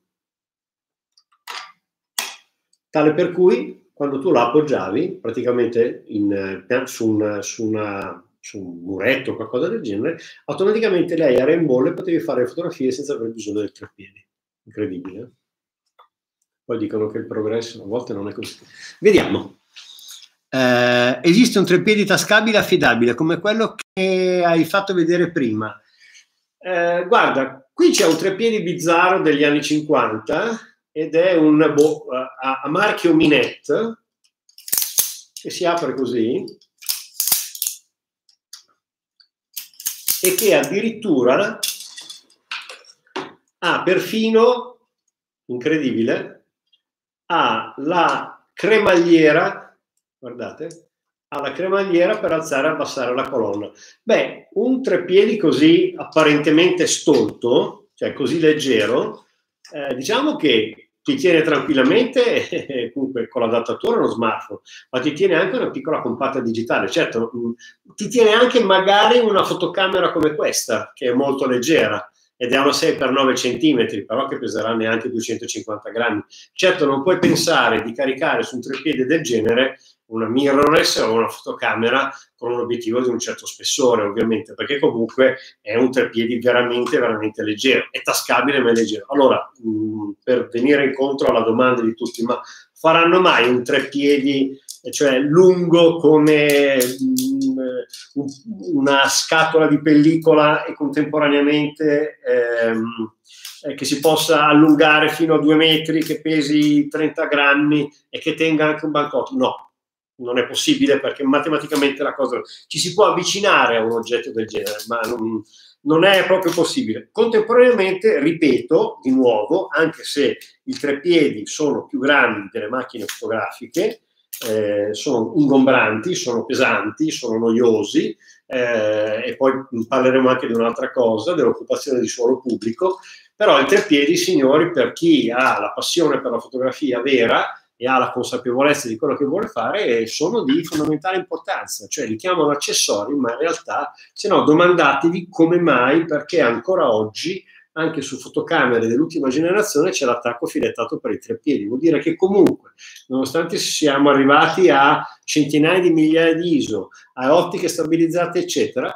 tale per cui quando tu la appoggiavi praticamente in, su, una, su, una, su un muretto o qualcosa del genere, automaticamente lei era in bolle e potevi fare le fotografie senza aver bisogno del treppiedi. Incredibile. Poi dicono che il progresso a volte non è così. Vediamo. Eh, esiste un treppiedi tascabile affidabile come quello che hai fatto vedere prima. Eh, guarda, qui c'è un treppiedi bizzarro degli anni cinquanta ed è un boh, a, a marchio Minette, che si apre così. e che addirittura ha perfino, incredibile, ha la cremagliera, guardate, ha la cremagliera per alzare e abbassare la colonna. Beh, un treppiedi così apparentemente stolto, cioè così leggero, eh, diciamo che ti tiene tranquillamente, eh, comunque con l'adattatore uno smartphone, ma ti tiene anche una piccola compatta digitale. Certo, mh, ti tiene anche magari una fotocamera come questa, che è molto leggera, ed è una sei per nove centimetri, però che peserà neanche duecentocinquanta grammi. Certo, non puoi pensare di caricare su un treppiede del genere una mirrorless o una fotocamera con un obiettivo di un certo spessore, ovviamente, perché comunque è un treppiedi veramente, veramente leggero. È tascabile, ma è leggero. Allora, mh, per venire incontro alla domanda di tutti, ma faranno mai un treppiedi, cioè lungo come mh, una scatola di pellicola e contemporaneamente ehm, eh, che si possa allungare fino a due metri, che pesi trenta grammi e che tenga anche un bancotto? No. Non è possibile, perché matematicamente la cosa ci si può avvicinare a un oggetto del genere, ma non, non è proprio possibile. Contemporaneamente, ripeto di nuovo, anche se i treppiedi sono più grandi delle macchine fotografiche, eh, sono ingombranti, sono pesanti, sono noiosi, eh, e poi parleremo anche di un'altra cosa, dell'occupazione di suolo pubblico, però i treppiedi, signori, per chi ha la passione per la fotografia vera e ha la consapevolezza di quello che vuole fare, sono di fondamentale importanza, cioè li chiamano accessori, ma in realtà, se no, domandatevi come mai, perché ancora oggi, anche su fotocamere dell'ultima generazione, c'è l'attacco filettato per i treppiedi. Vuol dire che comunque, nonostante siamo arrivati a centinaia di migliaia di I S O, a ottiche stabilizzate, eccetera,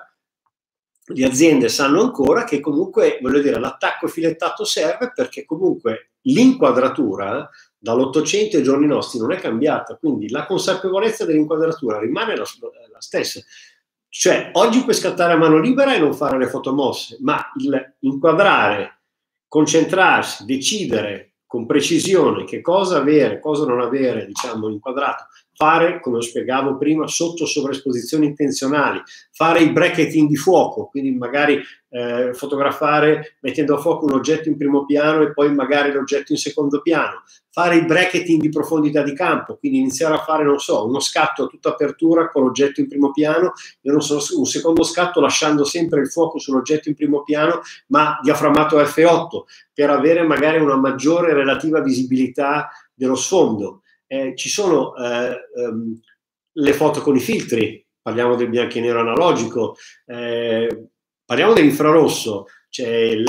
le aziende sanno ancora che comunque, voglio dire, l'attacco filettato serve, perché comunque l'inquadratura dall'Ottocento ai giorni nostri non è cambiata, quindi la consapevolezza dell'inquadratura rimane la, la stessa. Cioè, oggi puoi scattare a mano libera e non fare le fotomosse, ma il inquadrare, concentrarsi, decidere con precisione che cosa avere, cosa non avere, diciamo, inquadrato, fare, come spiegavo prima, sotto sovraesposizioni intenzionali, fare i bracketing di fuoco, quindi magari eh, fotografare mettendo a fuoco un oggetto in primo piano e poi magari l'oggetto in secondo piano, fare i bracketing di profondità di campo, quindi iniziare a fare, non so, uno scatto a tutta apertura con l'oggetto in primo piano e non so, un secondo scatto lasciando sempre il fuoco sull'oggetto in primo piano, ma diaframmato a effe otto, per avere magari una maggiore relativa visibilità dello sfondo. Eh, ci sono eh, um, le foto con i filtri, parliamo del bianco e nero analogico, eh, parliamo dell'infrarosso, c'è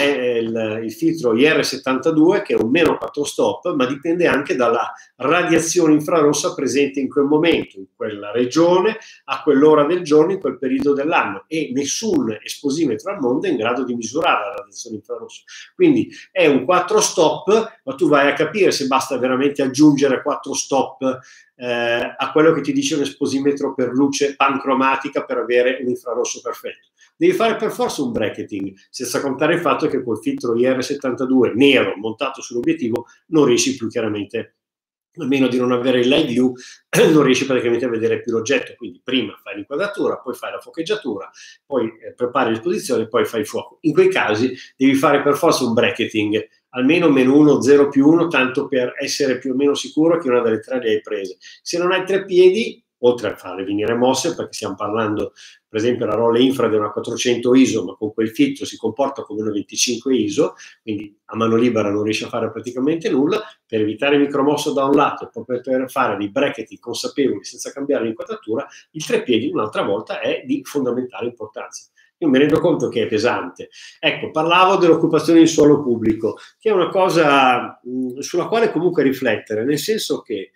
il, il filtro I R settantadue che è un meno quattro stop, ma dipende anche dalla radiazione infrarossa presente in quel momento, in quella regione, a quell'ora del giorno, in quel periodo dell'anno, e nessun esposimetro al mondo è in grado di misurare la radiazione infrarossa. Quindi è un quattro stop, ma tu vai a capire se basta veramente aggiungere quattro stop eh, a quello che ti dice un esposimetro per luce pancromatica per avere un infrarosso perfetto. Devi fare per forza un bracketing, senza contare il fatto che col filtro I R settantadue nero montato sull'obiettivo non riesci più chiaramente, a meno di non avere il live view, non riesci praticamente a vedere più l'oggetto. Quindi prima fai l'inquadratura, poi fai la focheggiatura, poi eh, prepari l'esposizione, poi fai il fuoco. In quei casi devi fare per forza un bracketing, almeno meno uno, zero più uno, tanto per essere più o meno sicuro che una delle tre le hai prese. Se non hai tre piedi, oltre a farle venire mosse, perché stiamo parlando, per esempio, la rolla infra di una quattrocento I S O, ma con quel filtro si comporta come una venticinque I S O, quindi a mano libera non riesce a fare praticamente nulla. Per evitare micromosso da un lato e poi per fare dei bracketing consapevoli senza cambiare l'inquadratura, il treppiedi un'altra volta è di fondamentale importanza. Io mi rendo conto che è pesante. Ecco, parlavo dell'occupazione in suolo pubblico, che è una cosa mh, sulla quale comunque riflettere, nel senso che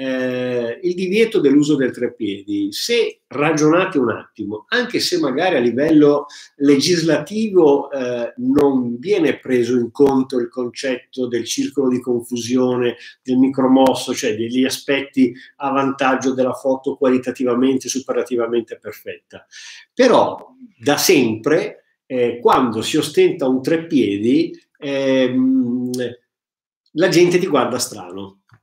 eh, il divieto dell'uso del treppiedi, se ragionate un attimo, anche se magari a livello legislativo eh, non viene preso in conto il concetto del circolo di confusione, del micromosso, cioè degli aspetti a vantaggio della foto qualitativamente, superlativamente perfetta. Però da sempre, eh, quando si ostenta un treppiedi, ehm, la gente ti guarda strano.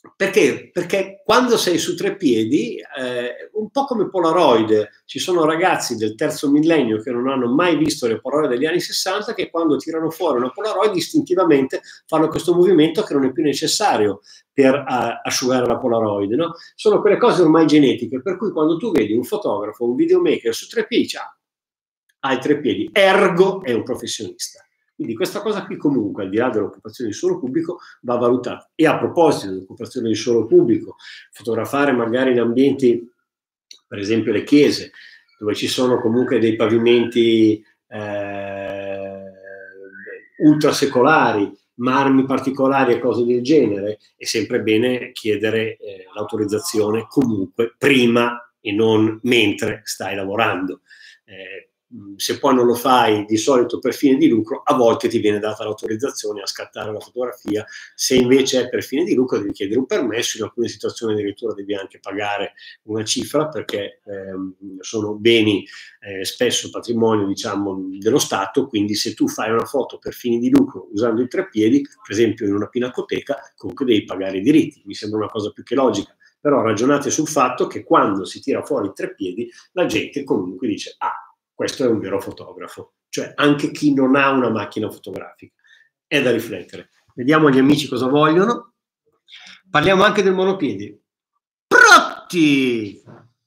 Perché? Perché quando sei su tre piedi, eh, un po' come Polaroid, ci sono ragazzi del terzo millennio che non hanno mai visto le Polaroid degli anni sessanta che quando tirano fuori una Polaroid istintivamente fanno questo movimento che non è più necessario per uh, asciugare la Polaroid, no? Sono quelle cose ormai genetiche, per cui quando tu vedi un fotografo, un videomaker su tre piedi, ah, ha i tre piedi, ergo è un professionista. Quindi questa cosa qui comunque, al di là dell'occupazione di suolo pubblico, va valutata. E a proposito dell'occupazione di suolo pubblico, fotografare magari in ambienti, per esempio le chiese, dove ci sono comunque dei pavimenti eh, ultrasecolari, marmi particolari e cose del genere, è sempre bene chiedere eh, l'autorizzazione comunque prima e non mentre stai lavorando. Eh, se poi non lo fai di solito per fine di lucro, a volte ti viene data l'autorizzazione a scattare la fotografia, se invece è per fine di lucro devi chiedere un permesso, in alcune situazioni addirittura devi anche pagare una cifra perché ehm, sono beni eh, spesso patrimonio diciamo dello Stato, quindi se tu fai una foto per fini di lucro usando i tre piedi, per esempio in una pinacoteca, comunque devi pagare i diritti, mi sembra una cosa più che logica. Però ragionate sul fatto che quando si tira fuori i tre piedi la gente comunque dice ah, questo è un vero fotografo, cioè anche chi non ha una macchina fotografica. È da riflettere. Vediamo gli amici cosa vogliono. Parliamo anche del monopiedi. Pronti!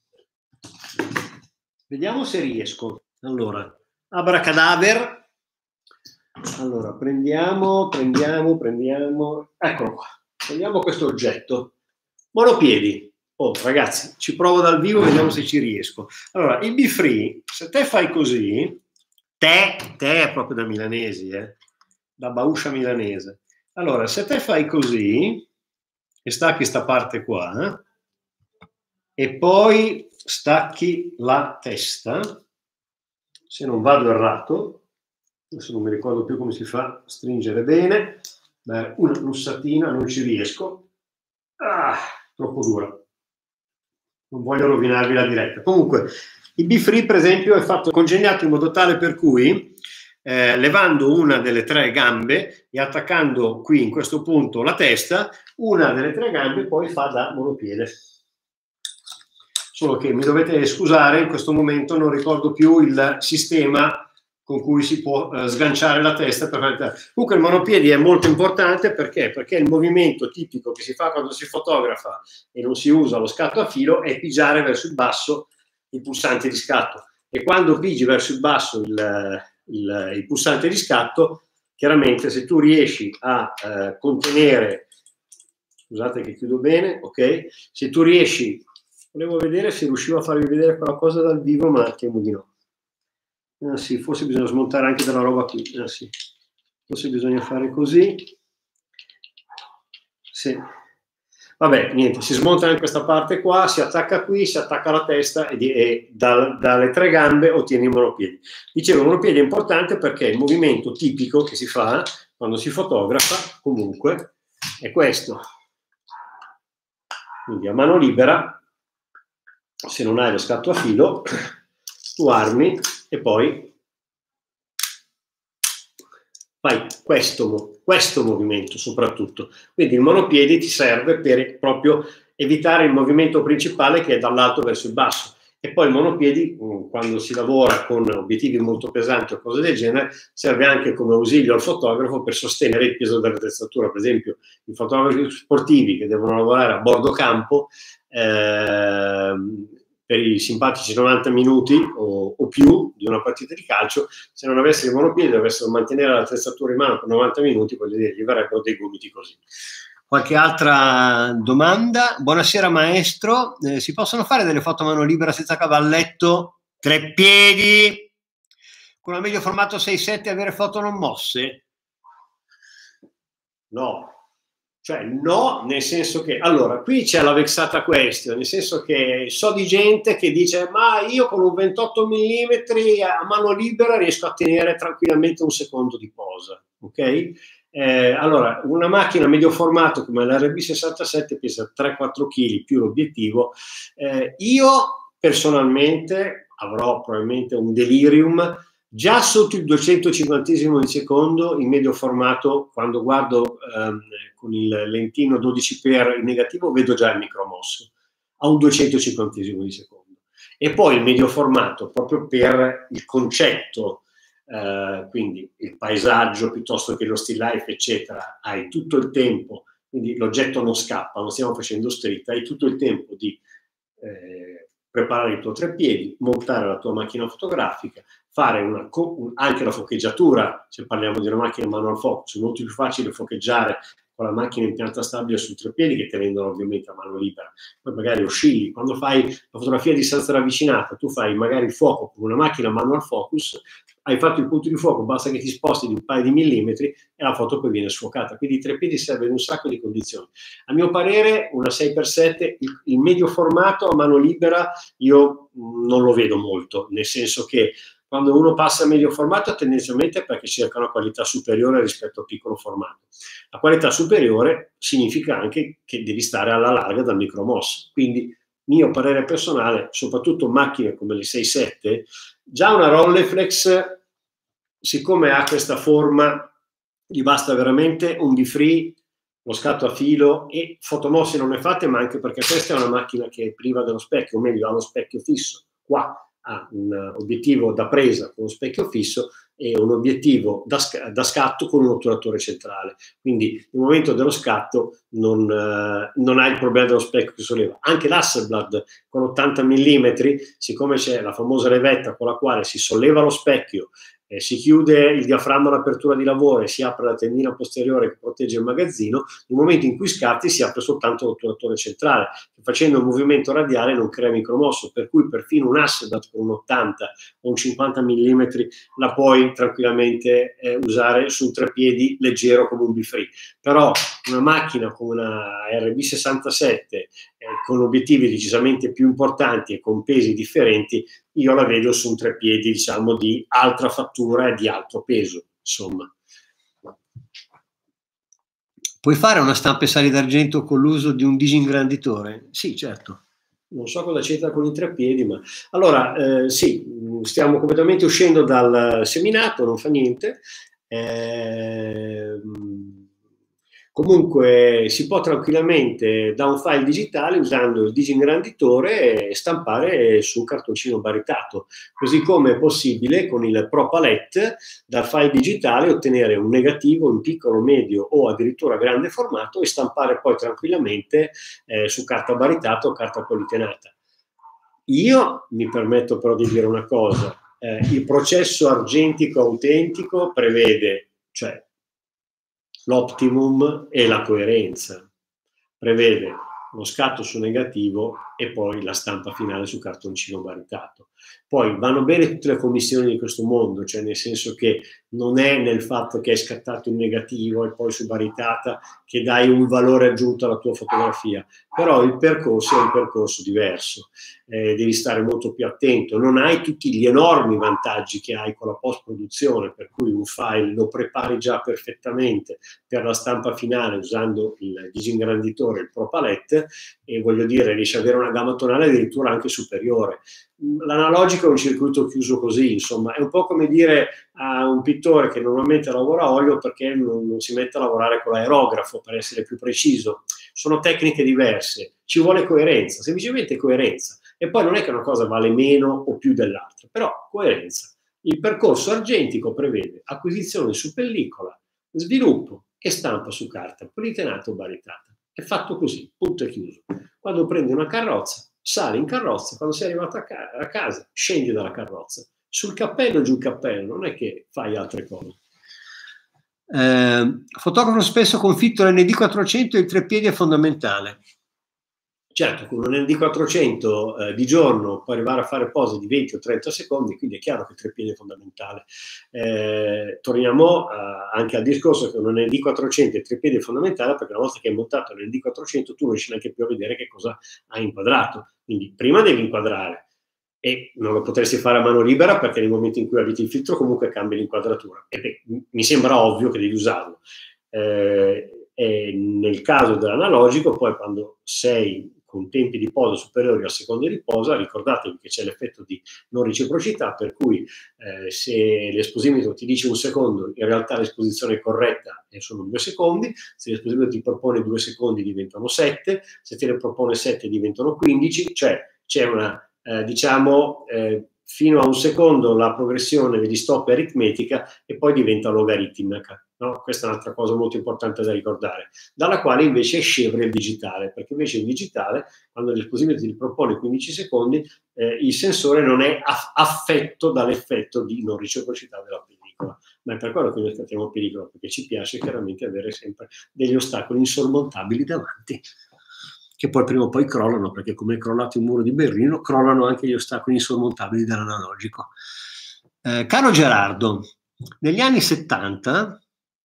Vediamo se riesco. Allora, abracadaver. Allora, prendiamo, prendiamo, prendiamo. Eccolo qua. Prendiamo questo oggetto. Monopiedi. Oh, ragazzi, ci provo dal vivo, vediamo se ci riesco. Allora, il B-Free, se te fai così, te, te è proprio da milanesi, eh? Da bauscia milanese. Allora, se te fai così, e stacchi sta parte qua, eh? E poi stacchi la testa, se non vado errato, adesso non mi ricordo più come si fa a stringere bene, beh, una lussatina, non ci riesco. Ah, troppo dura. Non voglio rovinarvi la diretta. Comunque, il B-Free, per esempio, è fatto congegnato in modo tale per cui, eh, levando una delle tre gambe e attaccando qui in questo punto la testa, una delle tre gambe poi fa da monopiede. Solo che mi dovete scusare, in questo momento non ricordo più il sistema con cui si può eh, sganciare la testa. Per... Comunque il monopiedi è molto importante perché? Perché il movimento tipico che si fa quando si fotografa e non si usa lo scatto a filo è pigiare verso il basso il pulsante di scatto. E quando pigi verso il basso il, il, il pulsante di scatto, chiaramente se tu riesci a eh, contenere, scusate che chiudo bene, ok? Se tu riesci, volevo vedere se riuscivo a farvi vedere qualcosa dal vivo, ma temo di no. Ah, sì, forse bisogna smontare anche della roba qui. Ah, sì. Forse bisogna fare così. Sì. Vabbè, niente, si smonta anche questa parte qua, si attacca qui, si attacca la testa e, di, e da, dalle tre gambe ottieni il monopiede. Dicevo, il monopiede è importante perché il movimento tipico che si fa quando si fotografa, comunque, è questo. Quindi a mano libera, se non hai lo scatto a filo, tu armi e poi fai questo, questo movimento soprattutto. Quindi il monopiedi ti serve per proprio evitare il movimento principale che è dall'alto verso il basso. E poi il monopiedi, quando si lavora con obiettivi molto pesanti o cose del genere, serve anche come ausilio al fotografo per sostenere il peso dell'attrezzatura. Per esempio, i fotografi sportivi che devono lavorare a bordo campo, eh, per i simpatici novanta minuti o, o più di una partita di calcio, se non avessero il monopiede e dovessero mantenere l'attrezzatura in mano per novanta minuti, voglio dire, gli verrebbero dei gomiti così. Qualche altra domanda? Buonasera maestro, eh, si possono fare delle foto a mano libera senza cavalletto? Tre piedi? Con un meglio formato sei sette avere foto non mosse? No. Cioè no, nel senso che, allora, qui c'è la vexata question, nel senso che so di gente che dice ma io con un ventotto millimetri a mano libera riesco a tenere tranquillamente un secondo di posa, ok? Eh, allora, una macchina medio formato come l'R B sessantasette pesa tre quattro chili più l'obiettivo. Eh, io personalmente avrò probabilmente un delirium Già sotto il duecentocinquantesimo di secondo, in medio formato, quando guardo ehm, con il lentino dodici per in negativo, vedo già il micromosso, a un duecentocinquantesimo di secondo. E poi il medio formato, proprio per il concetto, eh, quindi il paesaggio piuttosto che lo still life, eccetera, hai tutto il tempo, quindi l'oggetto non scappa, non stiamo facendo street, hai tutto il tempo di eh, preparare il tuo treppiedi, montare la tua macchina fotografica, fare una, anche la focheggiatura, se parliamo di una macchina manual focus, è molto più facile focheggiare con la macchina in pianta stabile sul treppiedi che te rendono ovviamente a mano libera. Poi magari oscilli, quando fai la fotografia a distanza ravvicinata, tu fai magari il fuoco con una macchina manual focus, hai fatto il punto di fuoco, basta che ti sposti di un paio di millimetri e la foto poi viene sfocata. Quindi i treppiedi serve in un sacco di condizioni. A mio parere una sei per sette, il, il medio formato a mano libera io non lo vedo molto, nel senso che quando uno passa a medio formato tendenzialmente è perché cerca una qualità superiore rispetto al piccolo formato. La qualità superiore significa anche che devi stare alla larga dal micromosso. Quindi, mio parere personale, soprattutto macchine come le sei sette, già una Rolleiflex, siccome ha questa forma, gli basta veramente un B-free, lo scatto a filo, e fotomossi non ne fate, ma anche perché questa è una macchina che è priva dello specchio, o meglio ha lo specchio fisso. Qua ha un obiettivo da presa con lo specchio fisso e un obiettivo da, sc da scatto con un otturatore centrale. Quindi nel momento dello scatto non, eh, non hai il problema dello specchio che solleva. Anche l'Hasselblad con ottanta millimetri, siccome c'è la famosa levetta con la quale si solleva lo specchio, eh, si chiude il diaframma all'apertura di lavoro e si apre la tendina posteriore che protegge il magazzino, nel momento in cui scatti si apre soltanto l'otturatore centrale, che facendo un movimento radiale non crea micromosso, per cui perfino un Hasselblad con un ottanta o un cinquanta millimetri la puoi tranquillamente eh, usare su un treppiedi leggero come un B-free. Però una macchina come una R B sessantasette eh, con obiettivi decisamente più importanti e con pesi differenti, io la vedo su un treppiedi, diciamo, di altra fattura e di alto peso, insomma. Puoi fare una stampa e sali d'argento con l'uso di un disingranditore? Sì, certo. Non so cosa c'entra con i treppiedi, ma... Allora, eh, sì, stiamo completamente uscendo dal seminato, non fa niente. Eh, Comunque si può tranquillamente da un file digitale, usando il disingranditore, stampare su un cartoncino baritato, così come è possibile con il ProPalette dal file digitale ottenere un negativo in piccolo, medio o addirittura grande formato e stampare poi tranquillamente eh, su carta baritata o carta politenata. Io mi permetto però di dire una cosa, eh, il processo argentico autentico prevede, cioè, l'optimum e la coerenza, prevede lo scatto su negativo e poi la stampa finale su cartoncino baritato. Poi vanno bene tutte le commissioni di questo mondo, cioè nel senso che non è nel fatto che hai scattato in negativo e poi su baritata che dai un valore aggiunto alla tua fotografia, però il percorso è un percorso diverso, eh, devi stare molto più attento, non hai tutti gli enormi vantaggi che hai con la post-produzione, per cui un file lo prepari già perfettamente per la stampa finale usando il disingranditore, il ProPalette, e voglio dire, riesci ad avere una gamma tonale addirittura anche superiore. L'analogico è un circuito chiuso così, insomma, è un po' come dire a un pittore che normalmente lavora a olio perché non, non si mette a lavorare con l'aerografo, per essere più preciso. Sono tecniche diverse, ci vuole coerenza, semplicemente coerenza. E poi non è che una cosa vale meno o più dell'altra, però coerenza. Il percorso argentico prevede acquisizione su pellicola, sviluppo e stampa su carta, politenata o baritata. È fatto così, punto e chiuso. Quando prendi una carrozza, sali in carrozza, quando sei arrivato a, ca a casa, scendi dalla carrozza. Sul cappello, giù il cappello, non è che fai altre cose. Eh, fotografo spesso con Fittor N D quattrocento e il treppiedi è fondamentale. Certo, con un N D quattrocento eh, di giorno puoi arrivare a fare pose di venti o trenta secondi, quindi è chiaro che il treppiedi è fondamentale. Eh, torniamo eh, anche al discorso che un N D quattrocento il treppiedi è fondamentale perché una volta che hai montato l'N D quattrocento tu non riesci neanche più a vedere che cosa hai inquadrato. Quindi prima devi inquadrare e non lo potresti fare a mano libera perché nel momento in cui abiti il filtro comunque cambia l'inquadratura. E beh, mi sembra ovvio che devi usarlo. Eh, e nel caso dell'analogico, poi quando sei con tempi di posa superiori al secondo di posa, ricordatevi che c'è l'effetto di non reciprocità, per cui eh, se l'esposimetro ti dice un secondo, in realtà l'esposizione è corretta e sono due secondi, se l'esposimetro ti propone due secondi diventano sette, se te ne propone sette diventano quindici, cioè c'è una, eh, diciamo, eh, fino a un secondo la progressione degli stop è aritmetica e poi diventa logaritmica. No? Questa è un'altra cosa molto importante da ricordare, dalla quale invece è scevro il digitale, perché invece il digitale, quando l'esposimetro ti propone quindici secondi, eh, il sensore non è aff affetto dall'effetto di non reciprocità della pellicola, ma è per quello che noi scattiamo pellicola, perché ci piace chiaramente avere sempre degli ostacoli insormontabili davanti, che poi prima o poi crollano, perché come è crollato il muro di Berlino, crollano anche gli ostacoli insormontabili dell'analogico. Eh, caro Gerardo, negli anni settanta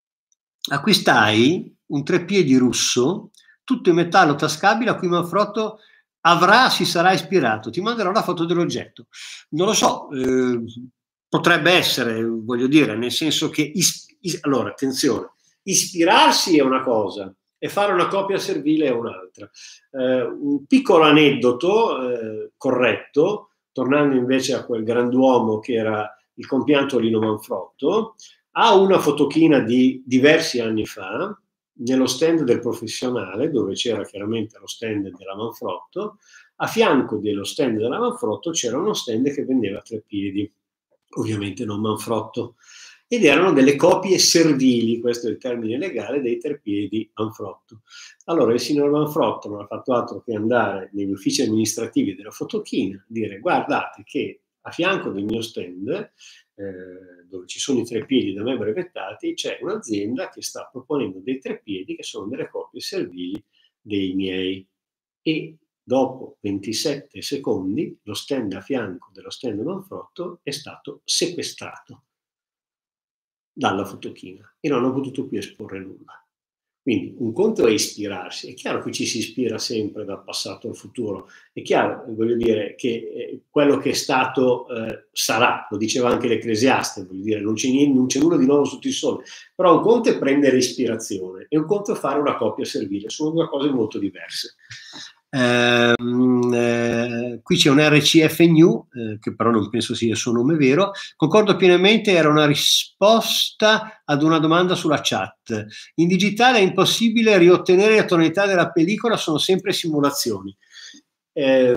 acquistai un treppiedi russo, tutto in metallo tascabile, a cui Manfrotto avrà, si sarà ispirato. Ti manderò la foto dell'oggetto. Non lo so, eh, potrebbe essere, voglio dire, nel senso che, is, is, allora, attenzione, ispirarsi è una cosa, e fare una copia servile è un'altra. Eh, un piccolo aneddoto eh, corretto, tornando invece a quel granduomo che era il compianto Lino Manfrotto, ha una fotochina di diversi anni fa, nello stand del professionale, dove c'era chiaramente lo stand della Manfrotto, a fianco dello stand della Manfrotto c'era uno stand che vendeva treppiedi, ovviamente non Manfrotto, ed erano delle copie servili, questo è il termine legale, dei treppiedi Manfrotto. Allora il signor Manfrotto non ha fatto altro che andare negli uffici amministrativi della fotochina, dire guardate che a fianco del mio stand, eh, dove ci sono i treppiedi da me brevettati, c'è un'azienda che sta proponendo dei treppiedi che sono delle copie servili dei miei. E dopo ventisette secondi lo stand a fianco dello stand Manfrotto è stato sequestrato dalla fotochina e non ho potuto più esporre nulla. Quindi un conto è ispirarsi, è chiaro che ci si ispira sempre dal passato al futuro, è chiaro, voglio dire, che eh, quello che è stato eh, sarà, lo diceva anche l'Ecclesiaste, voglio dire, non c'è nulla di nuovo sotto il sole, però un conto è prendere ispirazione e un conto è fare una copia servile, sono due cose molto diverse. Eh, eh, qui c'è un R C F New, eh, che però non penso sia il suo nome vero. Concordo pienamente, era una risposta ad una domanda sulla chat. In digitale è impossibile riottenere la tonalità della pellicola, sono sempre simulazioni. Eh,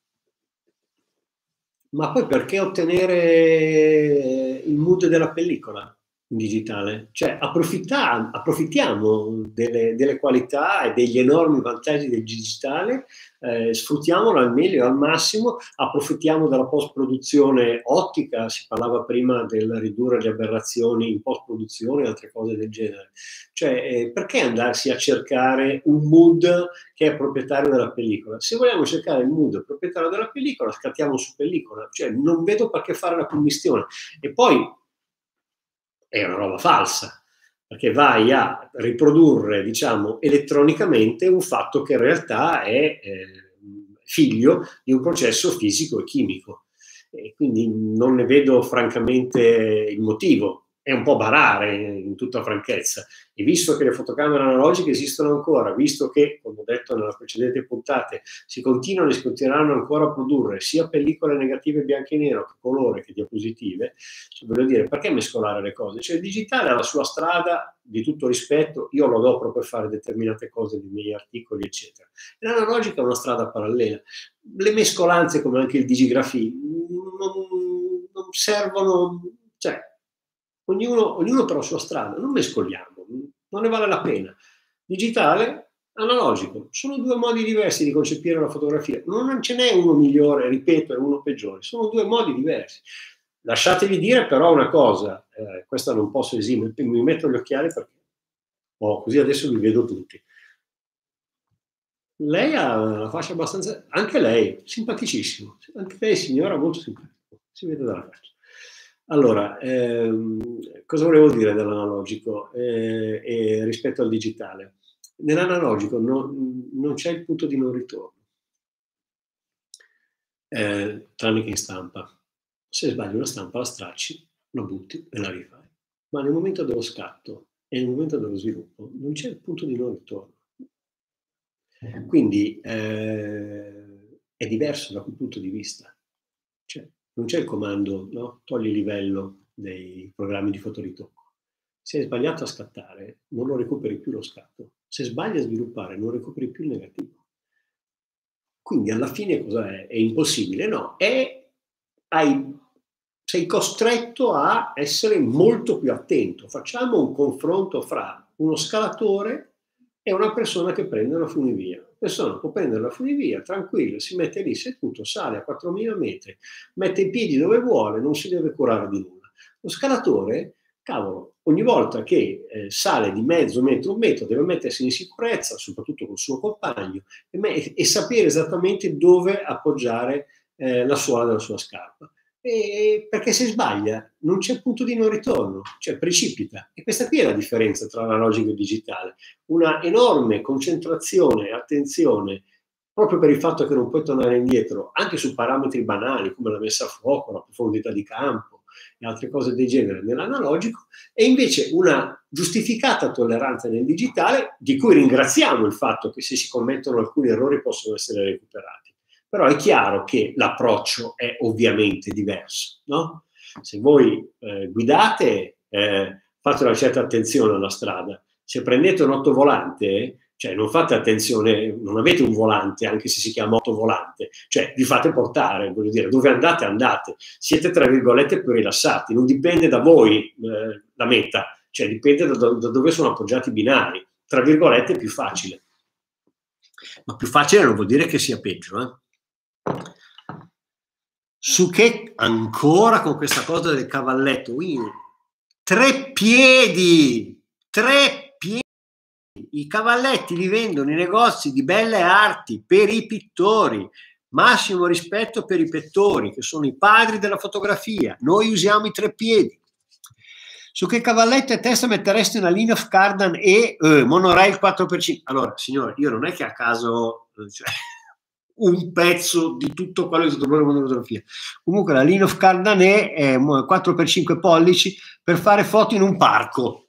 ma poi perché ottenere il mood della pellicola in digitale? Cioè approfittiamo, approfittiamo delle, delle qualità e degli enormi vantaggi del digitale, eh, sfruttiamolo al meglio, al massimo, approfittiamo della post-produzione ottica, si parlava prima del ridurre le aberrazioni in post-produzione e altre cose del genere. Cioè eh, perché andarsi a cercare un mood che è proprietario della pellicola? Se vogliamo cercare il mood proprietario della pellicola, scattiamo su pellicola, cioè non vedo perché fare la commistione. E poi è una roba falsa, perché vai a riprodurre, diciamo, elettronicamente un fatto che in realtà è eh, figlio di un processo fisico e chimico. E quindi non ne vedo francamente il motivo. È un po' barare, in tutta franchezza. E visto che le fotocamere analogiche esistono ancora, visto che, come ho detto nelle precedenti puntate, si continuano e si continueranno ancora a produrre sia pellicole negative bianco e nero, che colore, che diapositive, cioè, voglio dire, perché mescolare le cose? Cioè il digitale ha la sua strada, di tutto rispetto, io lo adopero per fare determinate cose nei miei articoli, eccetera. E l'analogica è una strada parallela. Le mescolanze, come anche il digigrafì, non, non servono, cioè, Ognuno, ognuno per la sua strada, non mescoliamo, non ne vale la pena. Digitale, analogico, sono due modi diversi di concepire la fotografia, non ce n'è uno migliore, ripeto, e uno peggiore, sono due modi diversi. Lasciatevi dire però una cosa, eh, questa non posso esimere, mi metto gli occhiali perché oh, così adesso vi vedo tutti. Lei ha una fascia abbastanza, anche lei, simpaticissimo, anche lei signora molto simpatica, si vede dalla faccia. Allora, ehm, cosa volevo dire dell'analogico eh, eh, rispetto al digitale? Nell'analogico no, non c'è il punto di non ritorno, eh, tranne che in stampa. Se sbagli una stampa la stracci, la butti e la rifai. Ma nel momento dello scatto e nel momento dello sviluppo non c'è il punto di non ritorno. Quindi eh, è diverso da quel punto di vista. Cioè, non c'è il comando, no? Togli livello dei programmi di fotoritocco. Se hai sbagliato a scattare, non lo recuperi più lo scatto. Se sbagli a sviluppare, non recuperi più il negativo. Quindi alla fine cosa è? È impossibile? No, è, hai, sei costretto a essere molto più attento. Facciamo un confronto fra uno scalatore e una persona che prende una funivia. La persona può prendere la funivia, tranquilla, si mette lì seduto, sale a quattromila metri, mette i piedi dove vuole, non si deve curare di nulla. Lo scalatore, cavolo, ogni volta che eh, sale di mezzo metro, un metro, deve mettersi in sicurezza, soprattutto col suo compagno, e, me- e sapere esattamente dove appoggiare eh, la suola della sua scarpa. E perché se sbaglia non c'è punto di non ritorno, cioè precipita. E questa qui è la differenza tra l'analogico e il digitale. Una enorme concentrazione e attenzione, proprio per il fatto che non puoi tornare indietro, anche su parametri banali come la messa a fuoco, la profondità di campo e altre cose del genere nell'analogico, e invece una giustificata tolleranza nel digitale, di cui ringraziamo il fatto che se si commettono alcuni errori possono essere recuperati. Però è chiaro che l'approccio è ovviamente diverso, no? Se voi eh, guidate, eh, fate una certa attenzione alla strada. Se prendete un ottovolante, cioè non fate attenzione, non avete un volante, anche se si chiama ottovolante, cioè vi fate portare, voglio dire, dove andate, andate. Siete, tra virgolette, più rilassati. Non dipende da voi eh, la meta, cioè dipende da, da dove sono appoggiati i binari. Tra virgolette è più facile. Ma più facile non vuol dire che sia peggio, eh? Su che ancora con questa cosa del cavalletto, quindi tre piedi, tre piedi, i cavalletti li vendono i negozi di belle arti per i pittori, massimo rispetto per i pittori che sono i padri della fotografia, noi usiamo i tre piedi. Su che cavalletto e testa metteresti una Line of Cardan e eh, monorail quattro per cinque? Allora signore, io non è che a caso cioè, un pezzo di tutto quello che è stato la fotografia. Comunque la Line of Cardan è quattro per cinque pollici per fare foto in un parco.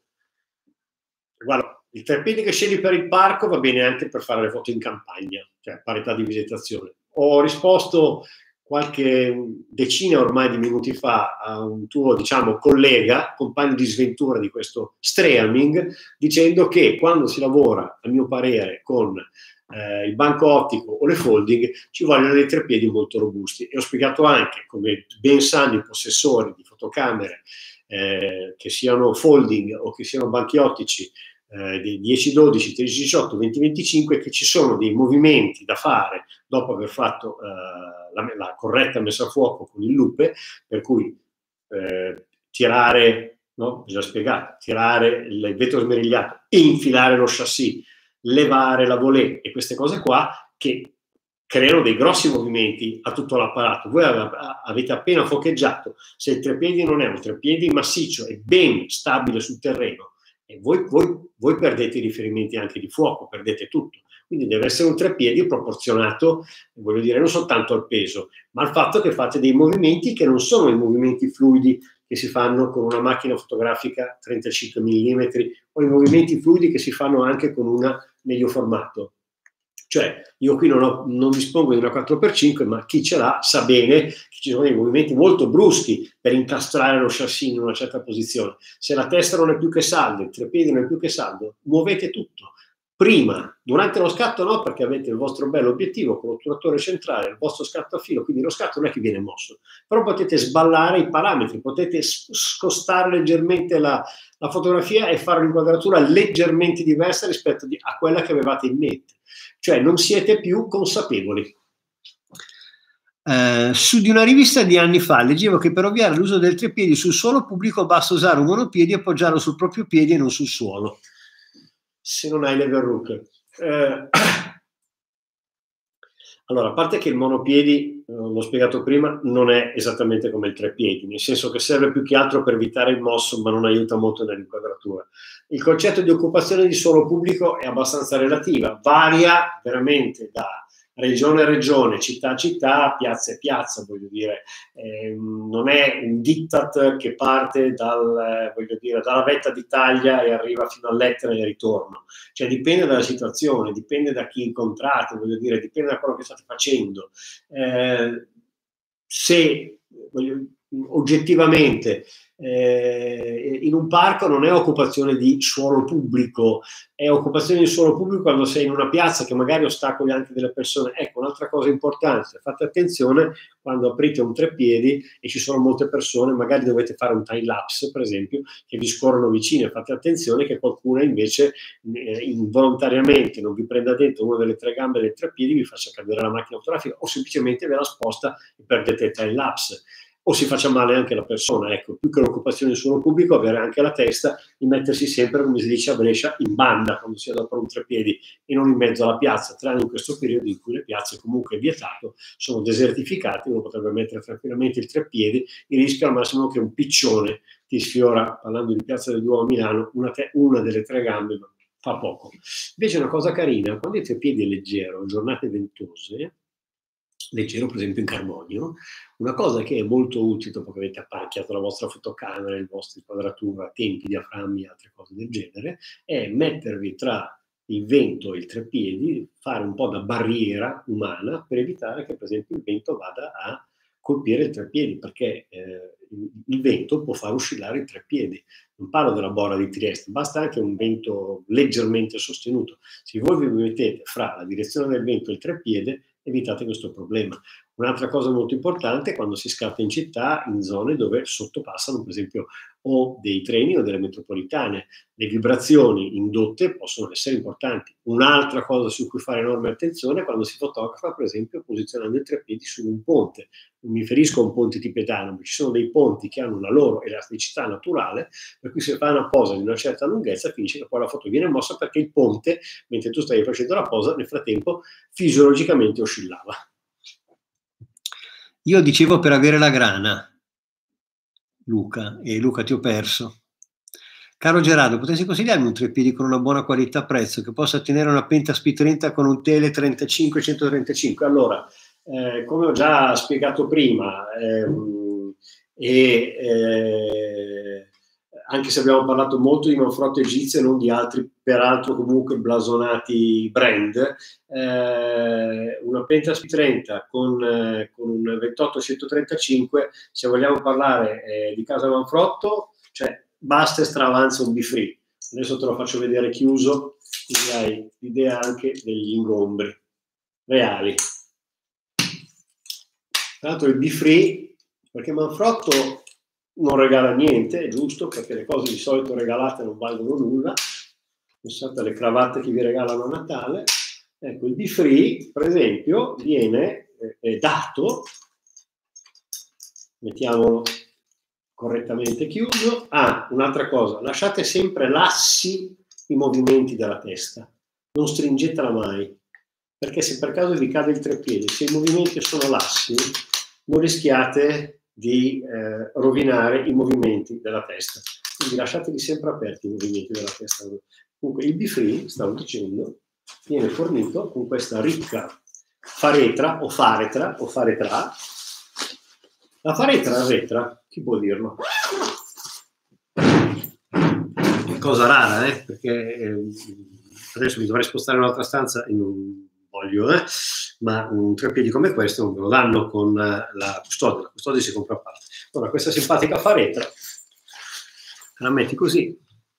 Guarda, il tre piedi che scegli per il parco va bene anche per fare le foto in campagna, cioè a parità di vegetazione. Ho risposto qualche decina ormai di minuti fa a un tuo, diciamo, collega, compagno di sventura di questo streaming, dicendo che quando si lavora, a mio parere, con Eh, il banco ottico o le folding ci vogliono dei trepiedi molto robusti, e ho spiegato anche come ben sanno i possessori di fotocamere eh, che siano folding o che siano banchi ottici eh, di dieci dodici, tredici diciotto, venti venticinque, che ci sono dei movimenti da fare dopo aver fatto eh, la, la corretta messa a fuoco con il lupe, per cui eh, tirare, no? Bisogna spiegare, tirare il vetro smerigliato e infilare lo chassis, levare la volée e queste cose qua che creano dei grossi movimenti a tutto l'apparato. Voi avete appena focheggiato, se il trepiedi non è un trepiedi massiccio e ben stabile sul terreno, e voi, voi, voi perdete i riferimenti anche di fuoco, perdete tutto. Quindi deve essere un trepiedi proporzionato, voglio dire, non soltanto al peso, ma al fatto che fate dei movimenti che non sono i movimenti fluidi che si fanno con una macchina fotografica trentacinque millimetri o i movimenti fluidi che si fanno anche con una medio formato. Cioè, io qui non, ho, non dispongo di una quattro per cinque, ma chi ce l'ha sa bene che ci sono dei movimenti molto bruschi per incastrare lo chassis in una certa posizione. Se la testa non è più che saldo, il trepiede non è più che saldo, muovete tutto. Prima, durante lo scatto no, perché avete il vostro bello obiettivo con l'otturatore centrale, il vostro scatto a filo, quindi lo scatto non è che viene mosso, però potete sballare i parametri, potete scostare leggermente la, la fotografia e fare un'inquadratura leggermente diversa rispetto di, a quella che avevate in mente. Cioè non siete più consapevoli. Eh, su di una rivista di anni fa leggevo che per ovviare l'uso del trepiedi sul suolo pubblico basta usare un monopiedi e appoggiarlo sul proprio piede e non sul suolo. Se non hai le verruche. Eh, allora, a parte che il monopiedi, eh, l'ho spiegato prima, non è esattamente come il trepiedi, nel senso che serve più che altro per evitare il mosso, ma non aiuta molto nell'inquadratura. Il concetto di occupazione di suolo pubblico è abbastanza relativa, varia veramente da regione a regione, città a città, piazza a piazza, voglio dire, eh, non è un diktat che parte dal, voglio dire, dalla vetta d'Italia e arriva fino all'Etna e ritorno, cioè dipende dalla situazione, dipende da chi incontrate, voglio dire, dipende da quello che state facendo. Eh, se voglio, oggettivamente eh, in un parco non è occupazione di suolo pubblico, è occupazione di suolo pubblico quando sei in una piazza che magari ostacoli anche delle persone. Ecco, un'altra cosa importante, fate attenzione quando aprite un treppiedi e ci sono molte persone, magari dovete fare un time lapse per esempio, che vi scorrono vicine, fate attenzione che qualcuno invece eh, involontariamente non vi prenda dentro una delle tre gambe del treppiedi, vi faccia cadere la macchina fotografica o semplicemente ve la sposta e perdete il time lapse. O si faccia male anche la persona, ecco, più che l'occupazione del suolo pubblico, avere anche la testa di mettersi sempre, come si dice a Brescia, in banda quando si è da un treppiedi e non in mezzo alla piazza, tranne in questo periodo in cui le piazze comunque è vietato, sono desertificate, uno potrebbe mettere tranquillamente il treppiedi, il rischio al massimo che un piccione ti sfiora, parlando di Piazza del Duomo a Milano, una, una delle tre gambe, ma fa poco. Invece una cosa carina, quando il treppiedi è leggero, giornate ventose, leggero per esempio in carbonio, una cosa che è molto utile dopo che avete apparecchiato la vostra fotocamera, il vostro inquadratura, tempi, diaframmi e altre cose del genere, è mettervi tra il vento e il treppiedi, fare un po' da barriera umana per evitare che per esempio il vento vada a colpire il treppiedi, perché eh, il vento può far oscillare il treppiedi. Non parlo della Bora di Trieste, basta anche un vento leggermente sostenuto. Se voi vi mettete fra la direzione del vento e il treppiede, evitate questo problema. Un'altra cosa molto importante è quando si scatta in città, in zone dove sottopassano per esempio o dei treni o delle metropolitane. Le vibrazioni indotte possono essere importanti. Un'altra cosa su cui fare enorme attenzione è quando si fotografa per esempio posizionando i treppiedi su un ponte. Non mi riferisco a un ponte tibetano, ma ci sono dei ponti che hanno una loro elasticità naturale, per cui se fa una posa di una certa lunghezza finisce che poi la foto viene mossa perché il ponte, mentre tu stavi facendo la posa, nel frattempo fisiologicamente oscillava. Io dicevo per avere la grana, Luca, e Luca ti ho perso. Caro Gerardo, potresti consigliarmi un treppiedi con una buona qualità prezzo che possa tenere una Pentax P trenta con un tele trentacinque centotrentacinque? Allora, eh, come ho già spiegato prima, ehm, e eh, anche se abbiamo parlato molto di Manfrotto Egizio e non di altri, peraltro comunque blasonati brand, eh, una Pentax P trenta con, eh, con un ventotto centotrentacinque, se vogliamo parlare eh, di casa Manfrotto, cioè basta e stravanza un B-Free. Adesso te lo faccio vedere chiuso, così hai l'idea anche degli ingombri reali. Tra l'altro il B-Free, perché Manfrotto non regala niente, è giusto, perché le cose di solito regalate non valgono nulla. Pensate alle cravatte che vi regalano a Natale. Ecco, il B-Free, per esempio, viene eh, dato, mettiamolo correttamente chiuso. Ah, un'altra cosa, lasciate sempre lassi i movimenti della testa, non stringetela mai, perché se per caso vi cade il treppiede, se i movimenti sono lassi, non rischiate di eh, rovinare i movimenti della testa. Quindi lasciatevi sempre aperti i movimenti della testa. Comunque il B-Free, stavo dicendo, viene fornito con questa ricca faretra o faretra o faretra. La faretra, retra, chi può dirlo? Cosa rara, eh? Perché eh, adesso mi dovrei spostare in un'altra stanza e non voglio, eh? Ma un treppiedi come questo non me lo danno con la custodia, la custodia si compra a parte. Allora, questa simpatica faretra, la metti così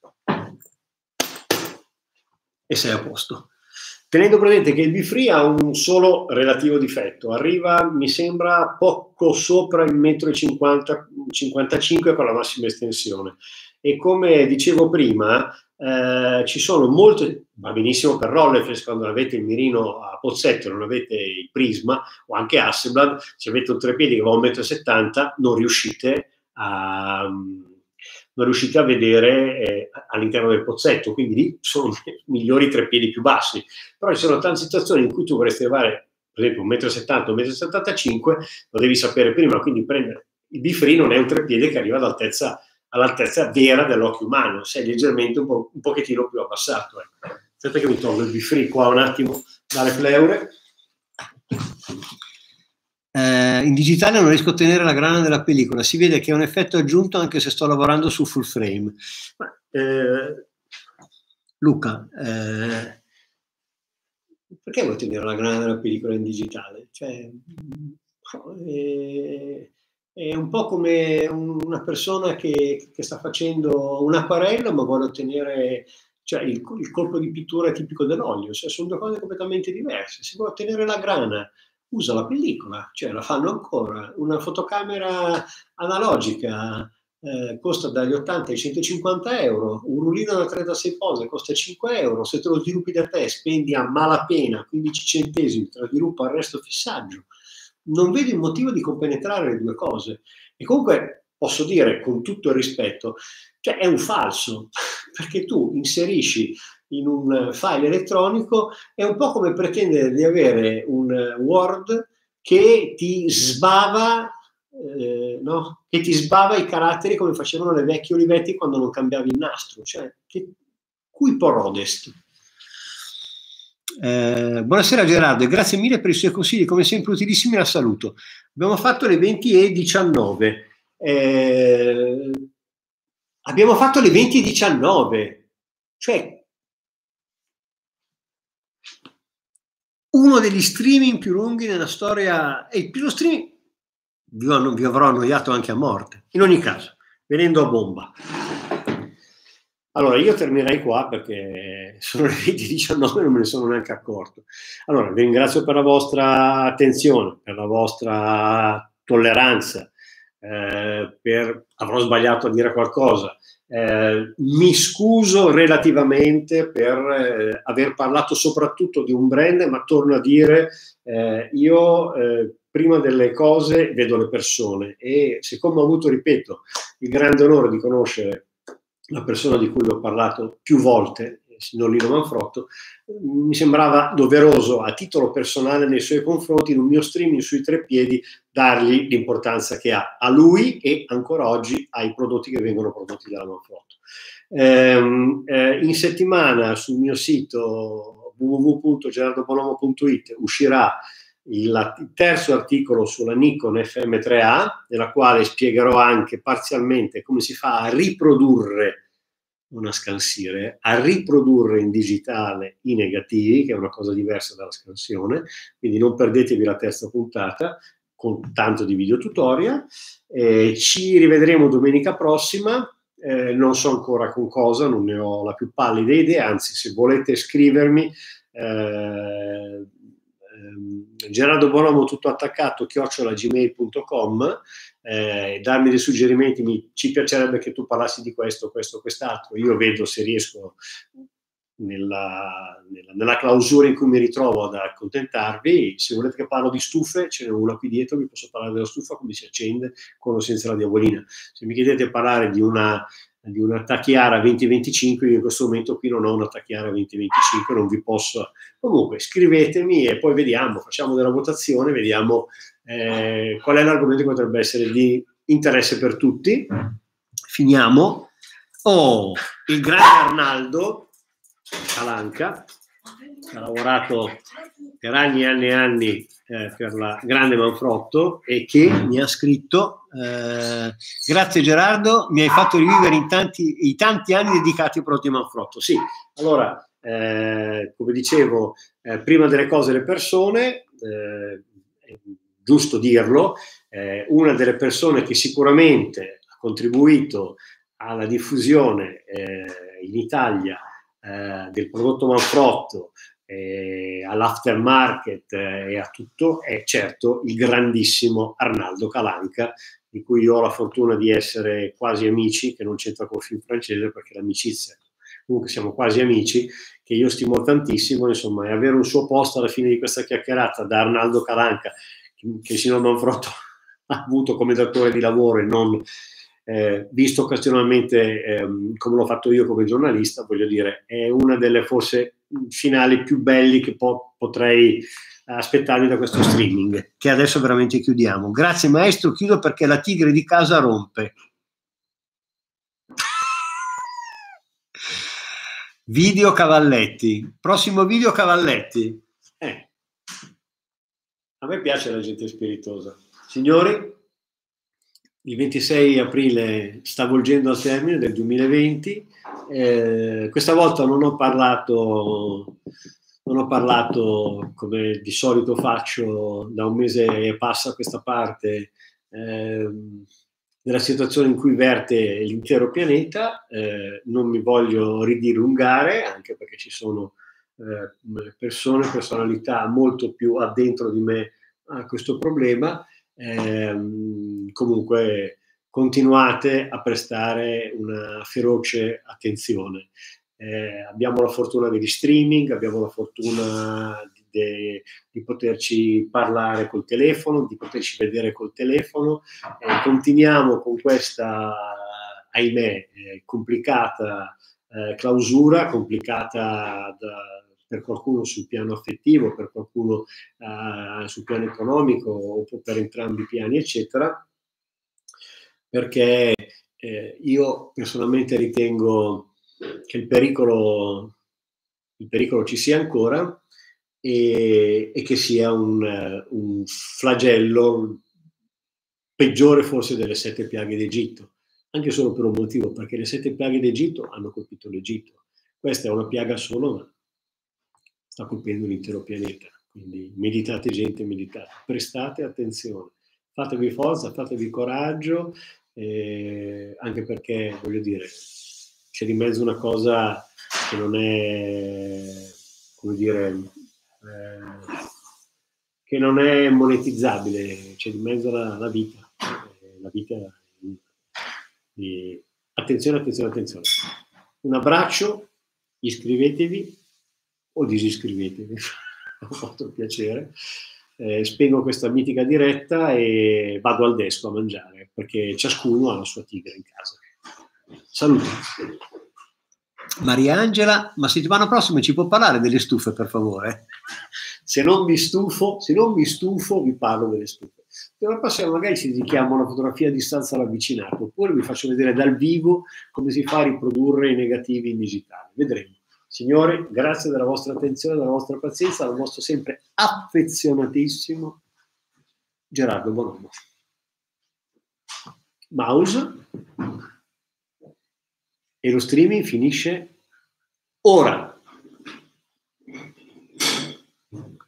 e sei a posto. Tenendo presente che il B-Free ha un solo relativo difetto, arriva, mi sembra, poco sopra il metro e cinquanta, cinquantacinque con la massima estensione. E come dicevo prima, eh, ci sono molte, va benissimo per Rolleiflex quando avete il mirino a pozzetto, non avete il prisma, o anche Hasselblad, se avete un treppiedi che va a un metro e settanta, non riuscite a... non riuscite a vedere eh, all'interno del pozzetto, quindi lì sono migliori i treppiedi più bassi. Però ci sono tante situazioni in cui tu vorresti arrivare, per esempio, un metro e settanta, un metro e settantacinque, lo devi sapere prima, quindi prendere il B-Free non è un treppiede che arriva all'altezza, all'altezza vera dell'occhio umano, sei leggermente un, po', un pochettino più abbassato. Ecco. Aspetta che mi tolgo il B-Free qua un attimo dalle pleure. Eh, in digitale non riesco a ottenere la grana della pellicola, si vede che è un effetto aggiunto anche se sto lavorando su full frame. Ma, eh, Luca, eh, perché vuoi ottenere la grana della pellicola in digitale? Cioè, eh, è un po' come una persona che, che sta facendo un acquarello ma vuole ottenere, cioè il, il colpo di pittura tipico dell'olio, cioè, sono due cose completamente diverse. Se vuoi ottenere la grana, usa la pellicola, cioè la fanno ancora. Una fotocamera analogica eh, costa dagli ottanta ai centocinquanta euro, un rullino da trentasei pose costa cinque euro, se te lo sviluppi da te spendi a malapena quindici centesimi, te lo sviluppa il resto fissaggio. Non vedo il motivo di compenetrare le due cose. E comunque posso dire con tutto il rispetto, cioè è un falso, perché tu inserisci in un file elettronico, è un po' come pretendere di avere un Word che ti sbava, eh, no? Che ti sbava i caratteri come facevano le vecchie Olivetti quando non cambiavi il nastro. Cioè, che, cui prodest? Eh, buonasera Gerardo e grazie mille per i suoi consigli, come sempre utilissimi, la saluto. Abbiamo fatto le venti e diciannove. Eh, abbiamo fatto le venti e diciannove, cioè uno degli streaming più lunghi nella storia, e il primo streaming vi, vi avrò annoiato anche a morte. In ogni caso, venendo a bomba. Allora, io terminerei qua perché sono le venti e diciannove e non me ne sono neanche accorto. Allora, vi ringrazio per la vostra attenzione, per la vostra tolleranza, eh, per, avrò sbagliato a dire qualcosa. Eh, mi scuso relativamente per eh, aver parlato soprattutto di un brand, ma torno a dire, eh, io eh, prima delle cose vedo le persone e siccome ho avuto, ripeto, il grande onore di conoscere la persona di cui vi ho parlato più volte, il signor Lino Manfrotto, mi sembrava doveroso a titolo personale nei suoi confronti, in un mio streaming sui tre piedi, dargli l'importanza che ha a lui e ancora oggi ai prodotti che vengono prodotti dalla Manfrotto. Eh, eh, in settimana sul mio sito w w w punto gerardo bonomo punto it uscirà il, il terzo articolo sulla Nikon F M tre A, nella quale spiegherò anche parzialmente come si fa a riprodurre, non a scansire, a riprodurre in digitale i negativi, che è una cosa diversa dalla scansione, quindi non perdetevi la terza puntata con tanto di video tutorial. Eh, ci rivedremo domenica prossima, eh, non so ancora con cosa, non ne ho la più pallida idea, anzi se volete scrivermi, eh, Gerardo Bonomo tutto attaccato chiocciola gmail punto com, eh, darmi dei suggerimenti. Mi, ci piacerebbe che tu parlassi di questo, questo, quest'altro. Io vedo se riesco nella, nella, nella clausura in cui mi ritrovo ad accontentarvi. Se volete che parlo di stufe, ce n'è una qui dietro, vi posso parlare della stufa, come si accende con o senza la diavolina. Se mi chiedete di parlare di una di una Tacchiara venti venticinque, io in questo momento qui non ho una Tacchiara venti venticinque, non vi posso. Comunque scrivetemi e poi vediamo, facciamo della votazione, vediamo eh, qual è l'argomento che potrebbe essere di interesse per tutti. Finiamo. Oh, il grande Arnaldo Calanca, che ha lavorato per anni e anni e anni eh, per la grande Manfrotto e che mi ha scritto eh, grazie Gerardo, mi hai fatto rivivere in tanti, i tanti anni dedicati ai prodotti Manfrotto. Sì, allora eh, come dicevo, eh, prima delle cose le persone, eh, è giusto dirlo, eh, una delle persone che sicuramente ha contribuito alla diffusione eh, in Italia eh, del prodotto Manfrotto, eh, all'aftermarket eh, e a tutto, è certo il grandissimo Arnaldo Calanca, di cui io ho la fortuna di essere quasi amici, che non c'entra col film francese perché l'amicizia, comunque siamo quasi amici, che io stimo tantissimo, insomma, e avere un suo posto alla fine di questa chiacchierata da Arnaldo Calanca, che, che il signor Manfrotto ha avuto come datore di lavoro e non eh, visto occasionalmente ehm, come l'ho fatto io come giornalista, voglio dire, è una delle forse finali più belli che po- potrei aspettarmi da questo streaming, che adesso veramente chiudiamo. Grazie maestro, chiudo perché la tigre di casa rompe. Video Cavalletti, prossimo video Cavalletti. Eh. A me piace la gente spiritosa. Signori, il ventisei aprile sta volgendo al termine del duemilaventi. Eh, questa volta non ho parlato, non ho parlato come di solito faccio da un mese e passa a questa parte, eh, della situazione in cui verte l'intero pianeta. Eh, non mi voglio ridilungare, anche perché ci sono eh, persone, personalità molto più addentro di me a questo problema. Eh, comunque continuate a prestare una feroce attenzione. Eh, abbiamo la fortuna degli streaming, abbiamo la fortuna di, de, di poterci parlare col telefono, di poterci vedere col telefono. Eh, continuiamo con questa, ahimè, eh, complicata eh, clausura, complicata da, per qualcuno sul piano affettivo, per qualcuno uh, sul piano economico o per entrambi i piani, eccetera, perché eh, io personalmente ritengo che il pericolo, il pericolo ci sia ancora e, e che sia un, un flagello peggiore forse delle sette piaghe d'Egitto, anche solo per un motivo, perché le sette piaghe d'Egitto hanno colpito l'Egitto. Questa è una piaga solo, ma sta colpendo l'intero pianeta. Quindi meditate, gente, meditate, prestate attenzione, fatevi forza, fatevi coraggio, eh, anche perché, voglio dire, c'è di mezzo una cosa che non è, come dire, eh, che non è monetizzabile, c'è di mezzo la, la vita, eh, la vita di... Attenzione, attenzione, attenzione. Un abbraccio, iscrivetevi o disiscrivetevi, ho fatto piacere. Eh, spengo questa mitica diretta e vado al desco a mangiare, perché ciascuno ha la sua tigre in casa. Saluti. Mariangela, ma settimana prossima ci può parlare delle stufe, per favore? Se non mi stufo, se non mi stufo, vi parlo delle stufe. La prossima magari ci dedichiamo a una fotografia a distanza ravvicinato, oppure vi faccio vedere dal vivo come si fa a riprodurre i negativi in digitale. Vedremo. Signori, grazie della vostra attenzione, della vostra pazienza, dal vostro sempre affezionatissimo Gerardo Bonomo. Mouse. E lo streaming finisce ora.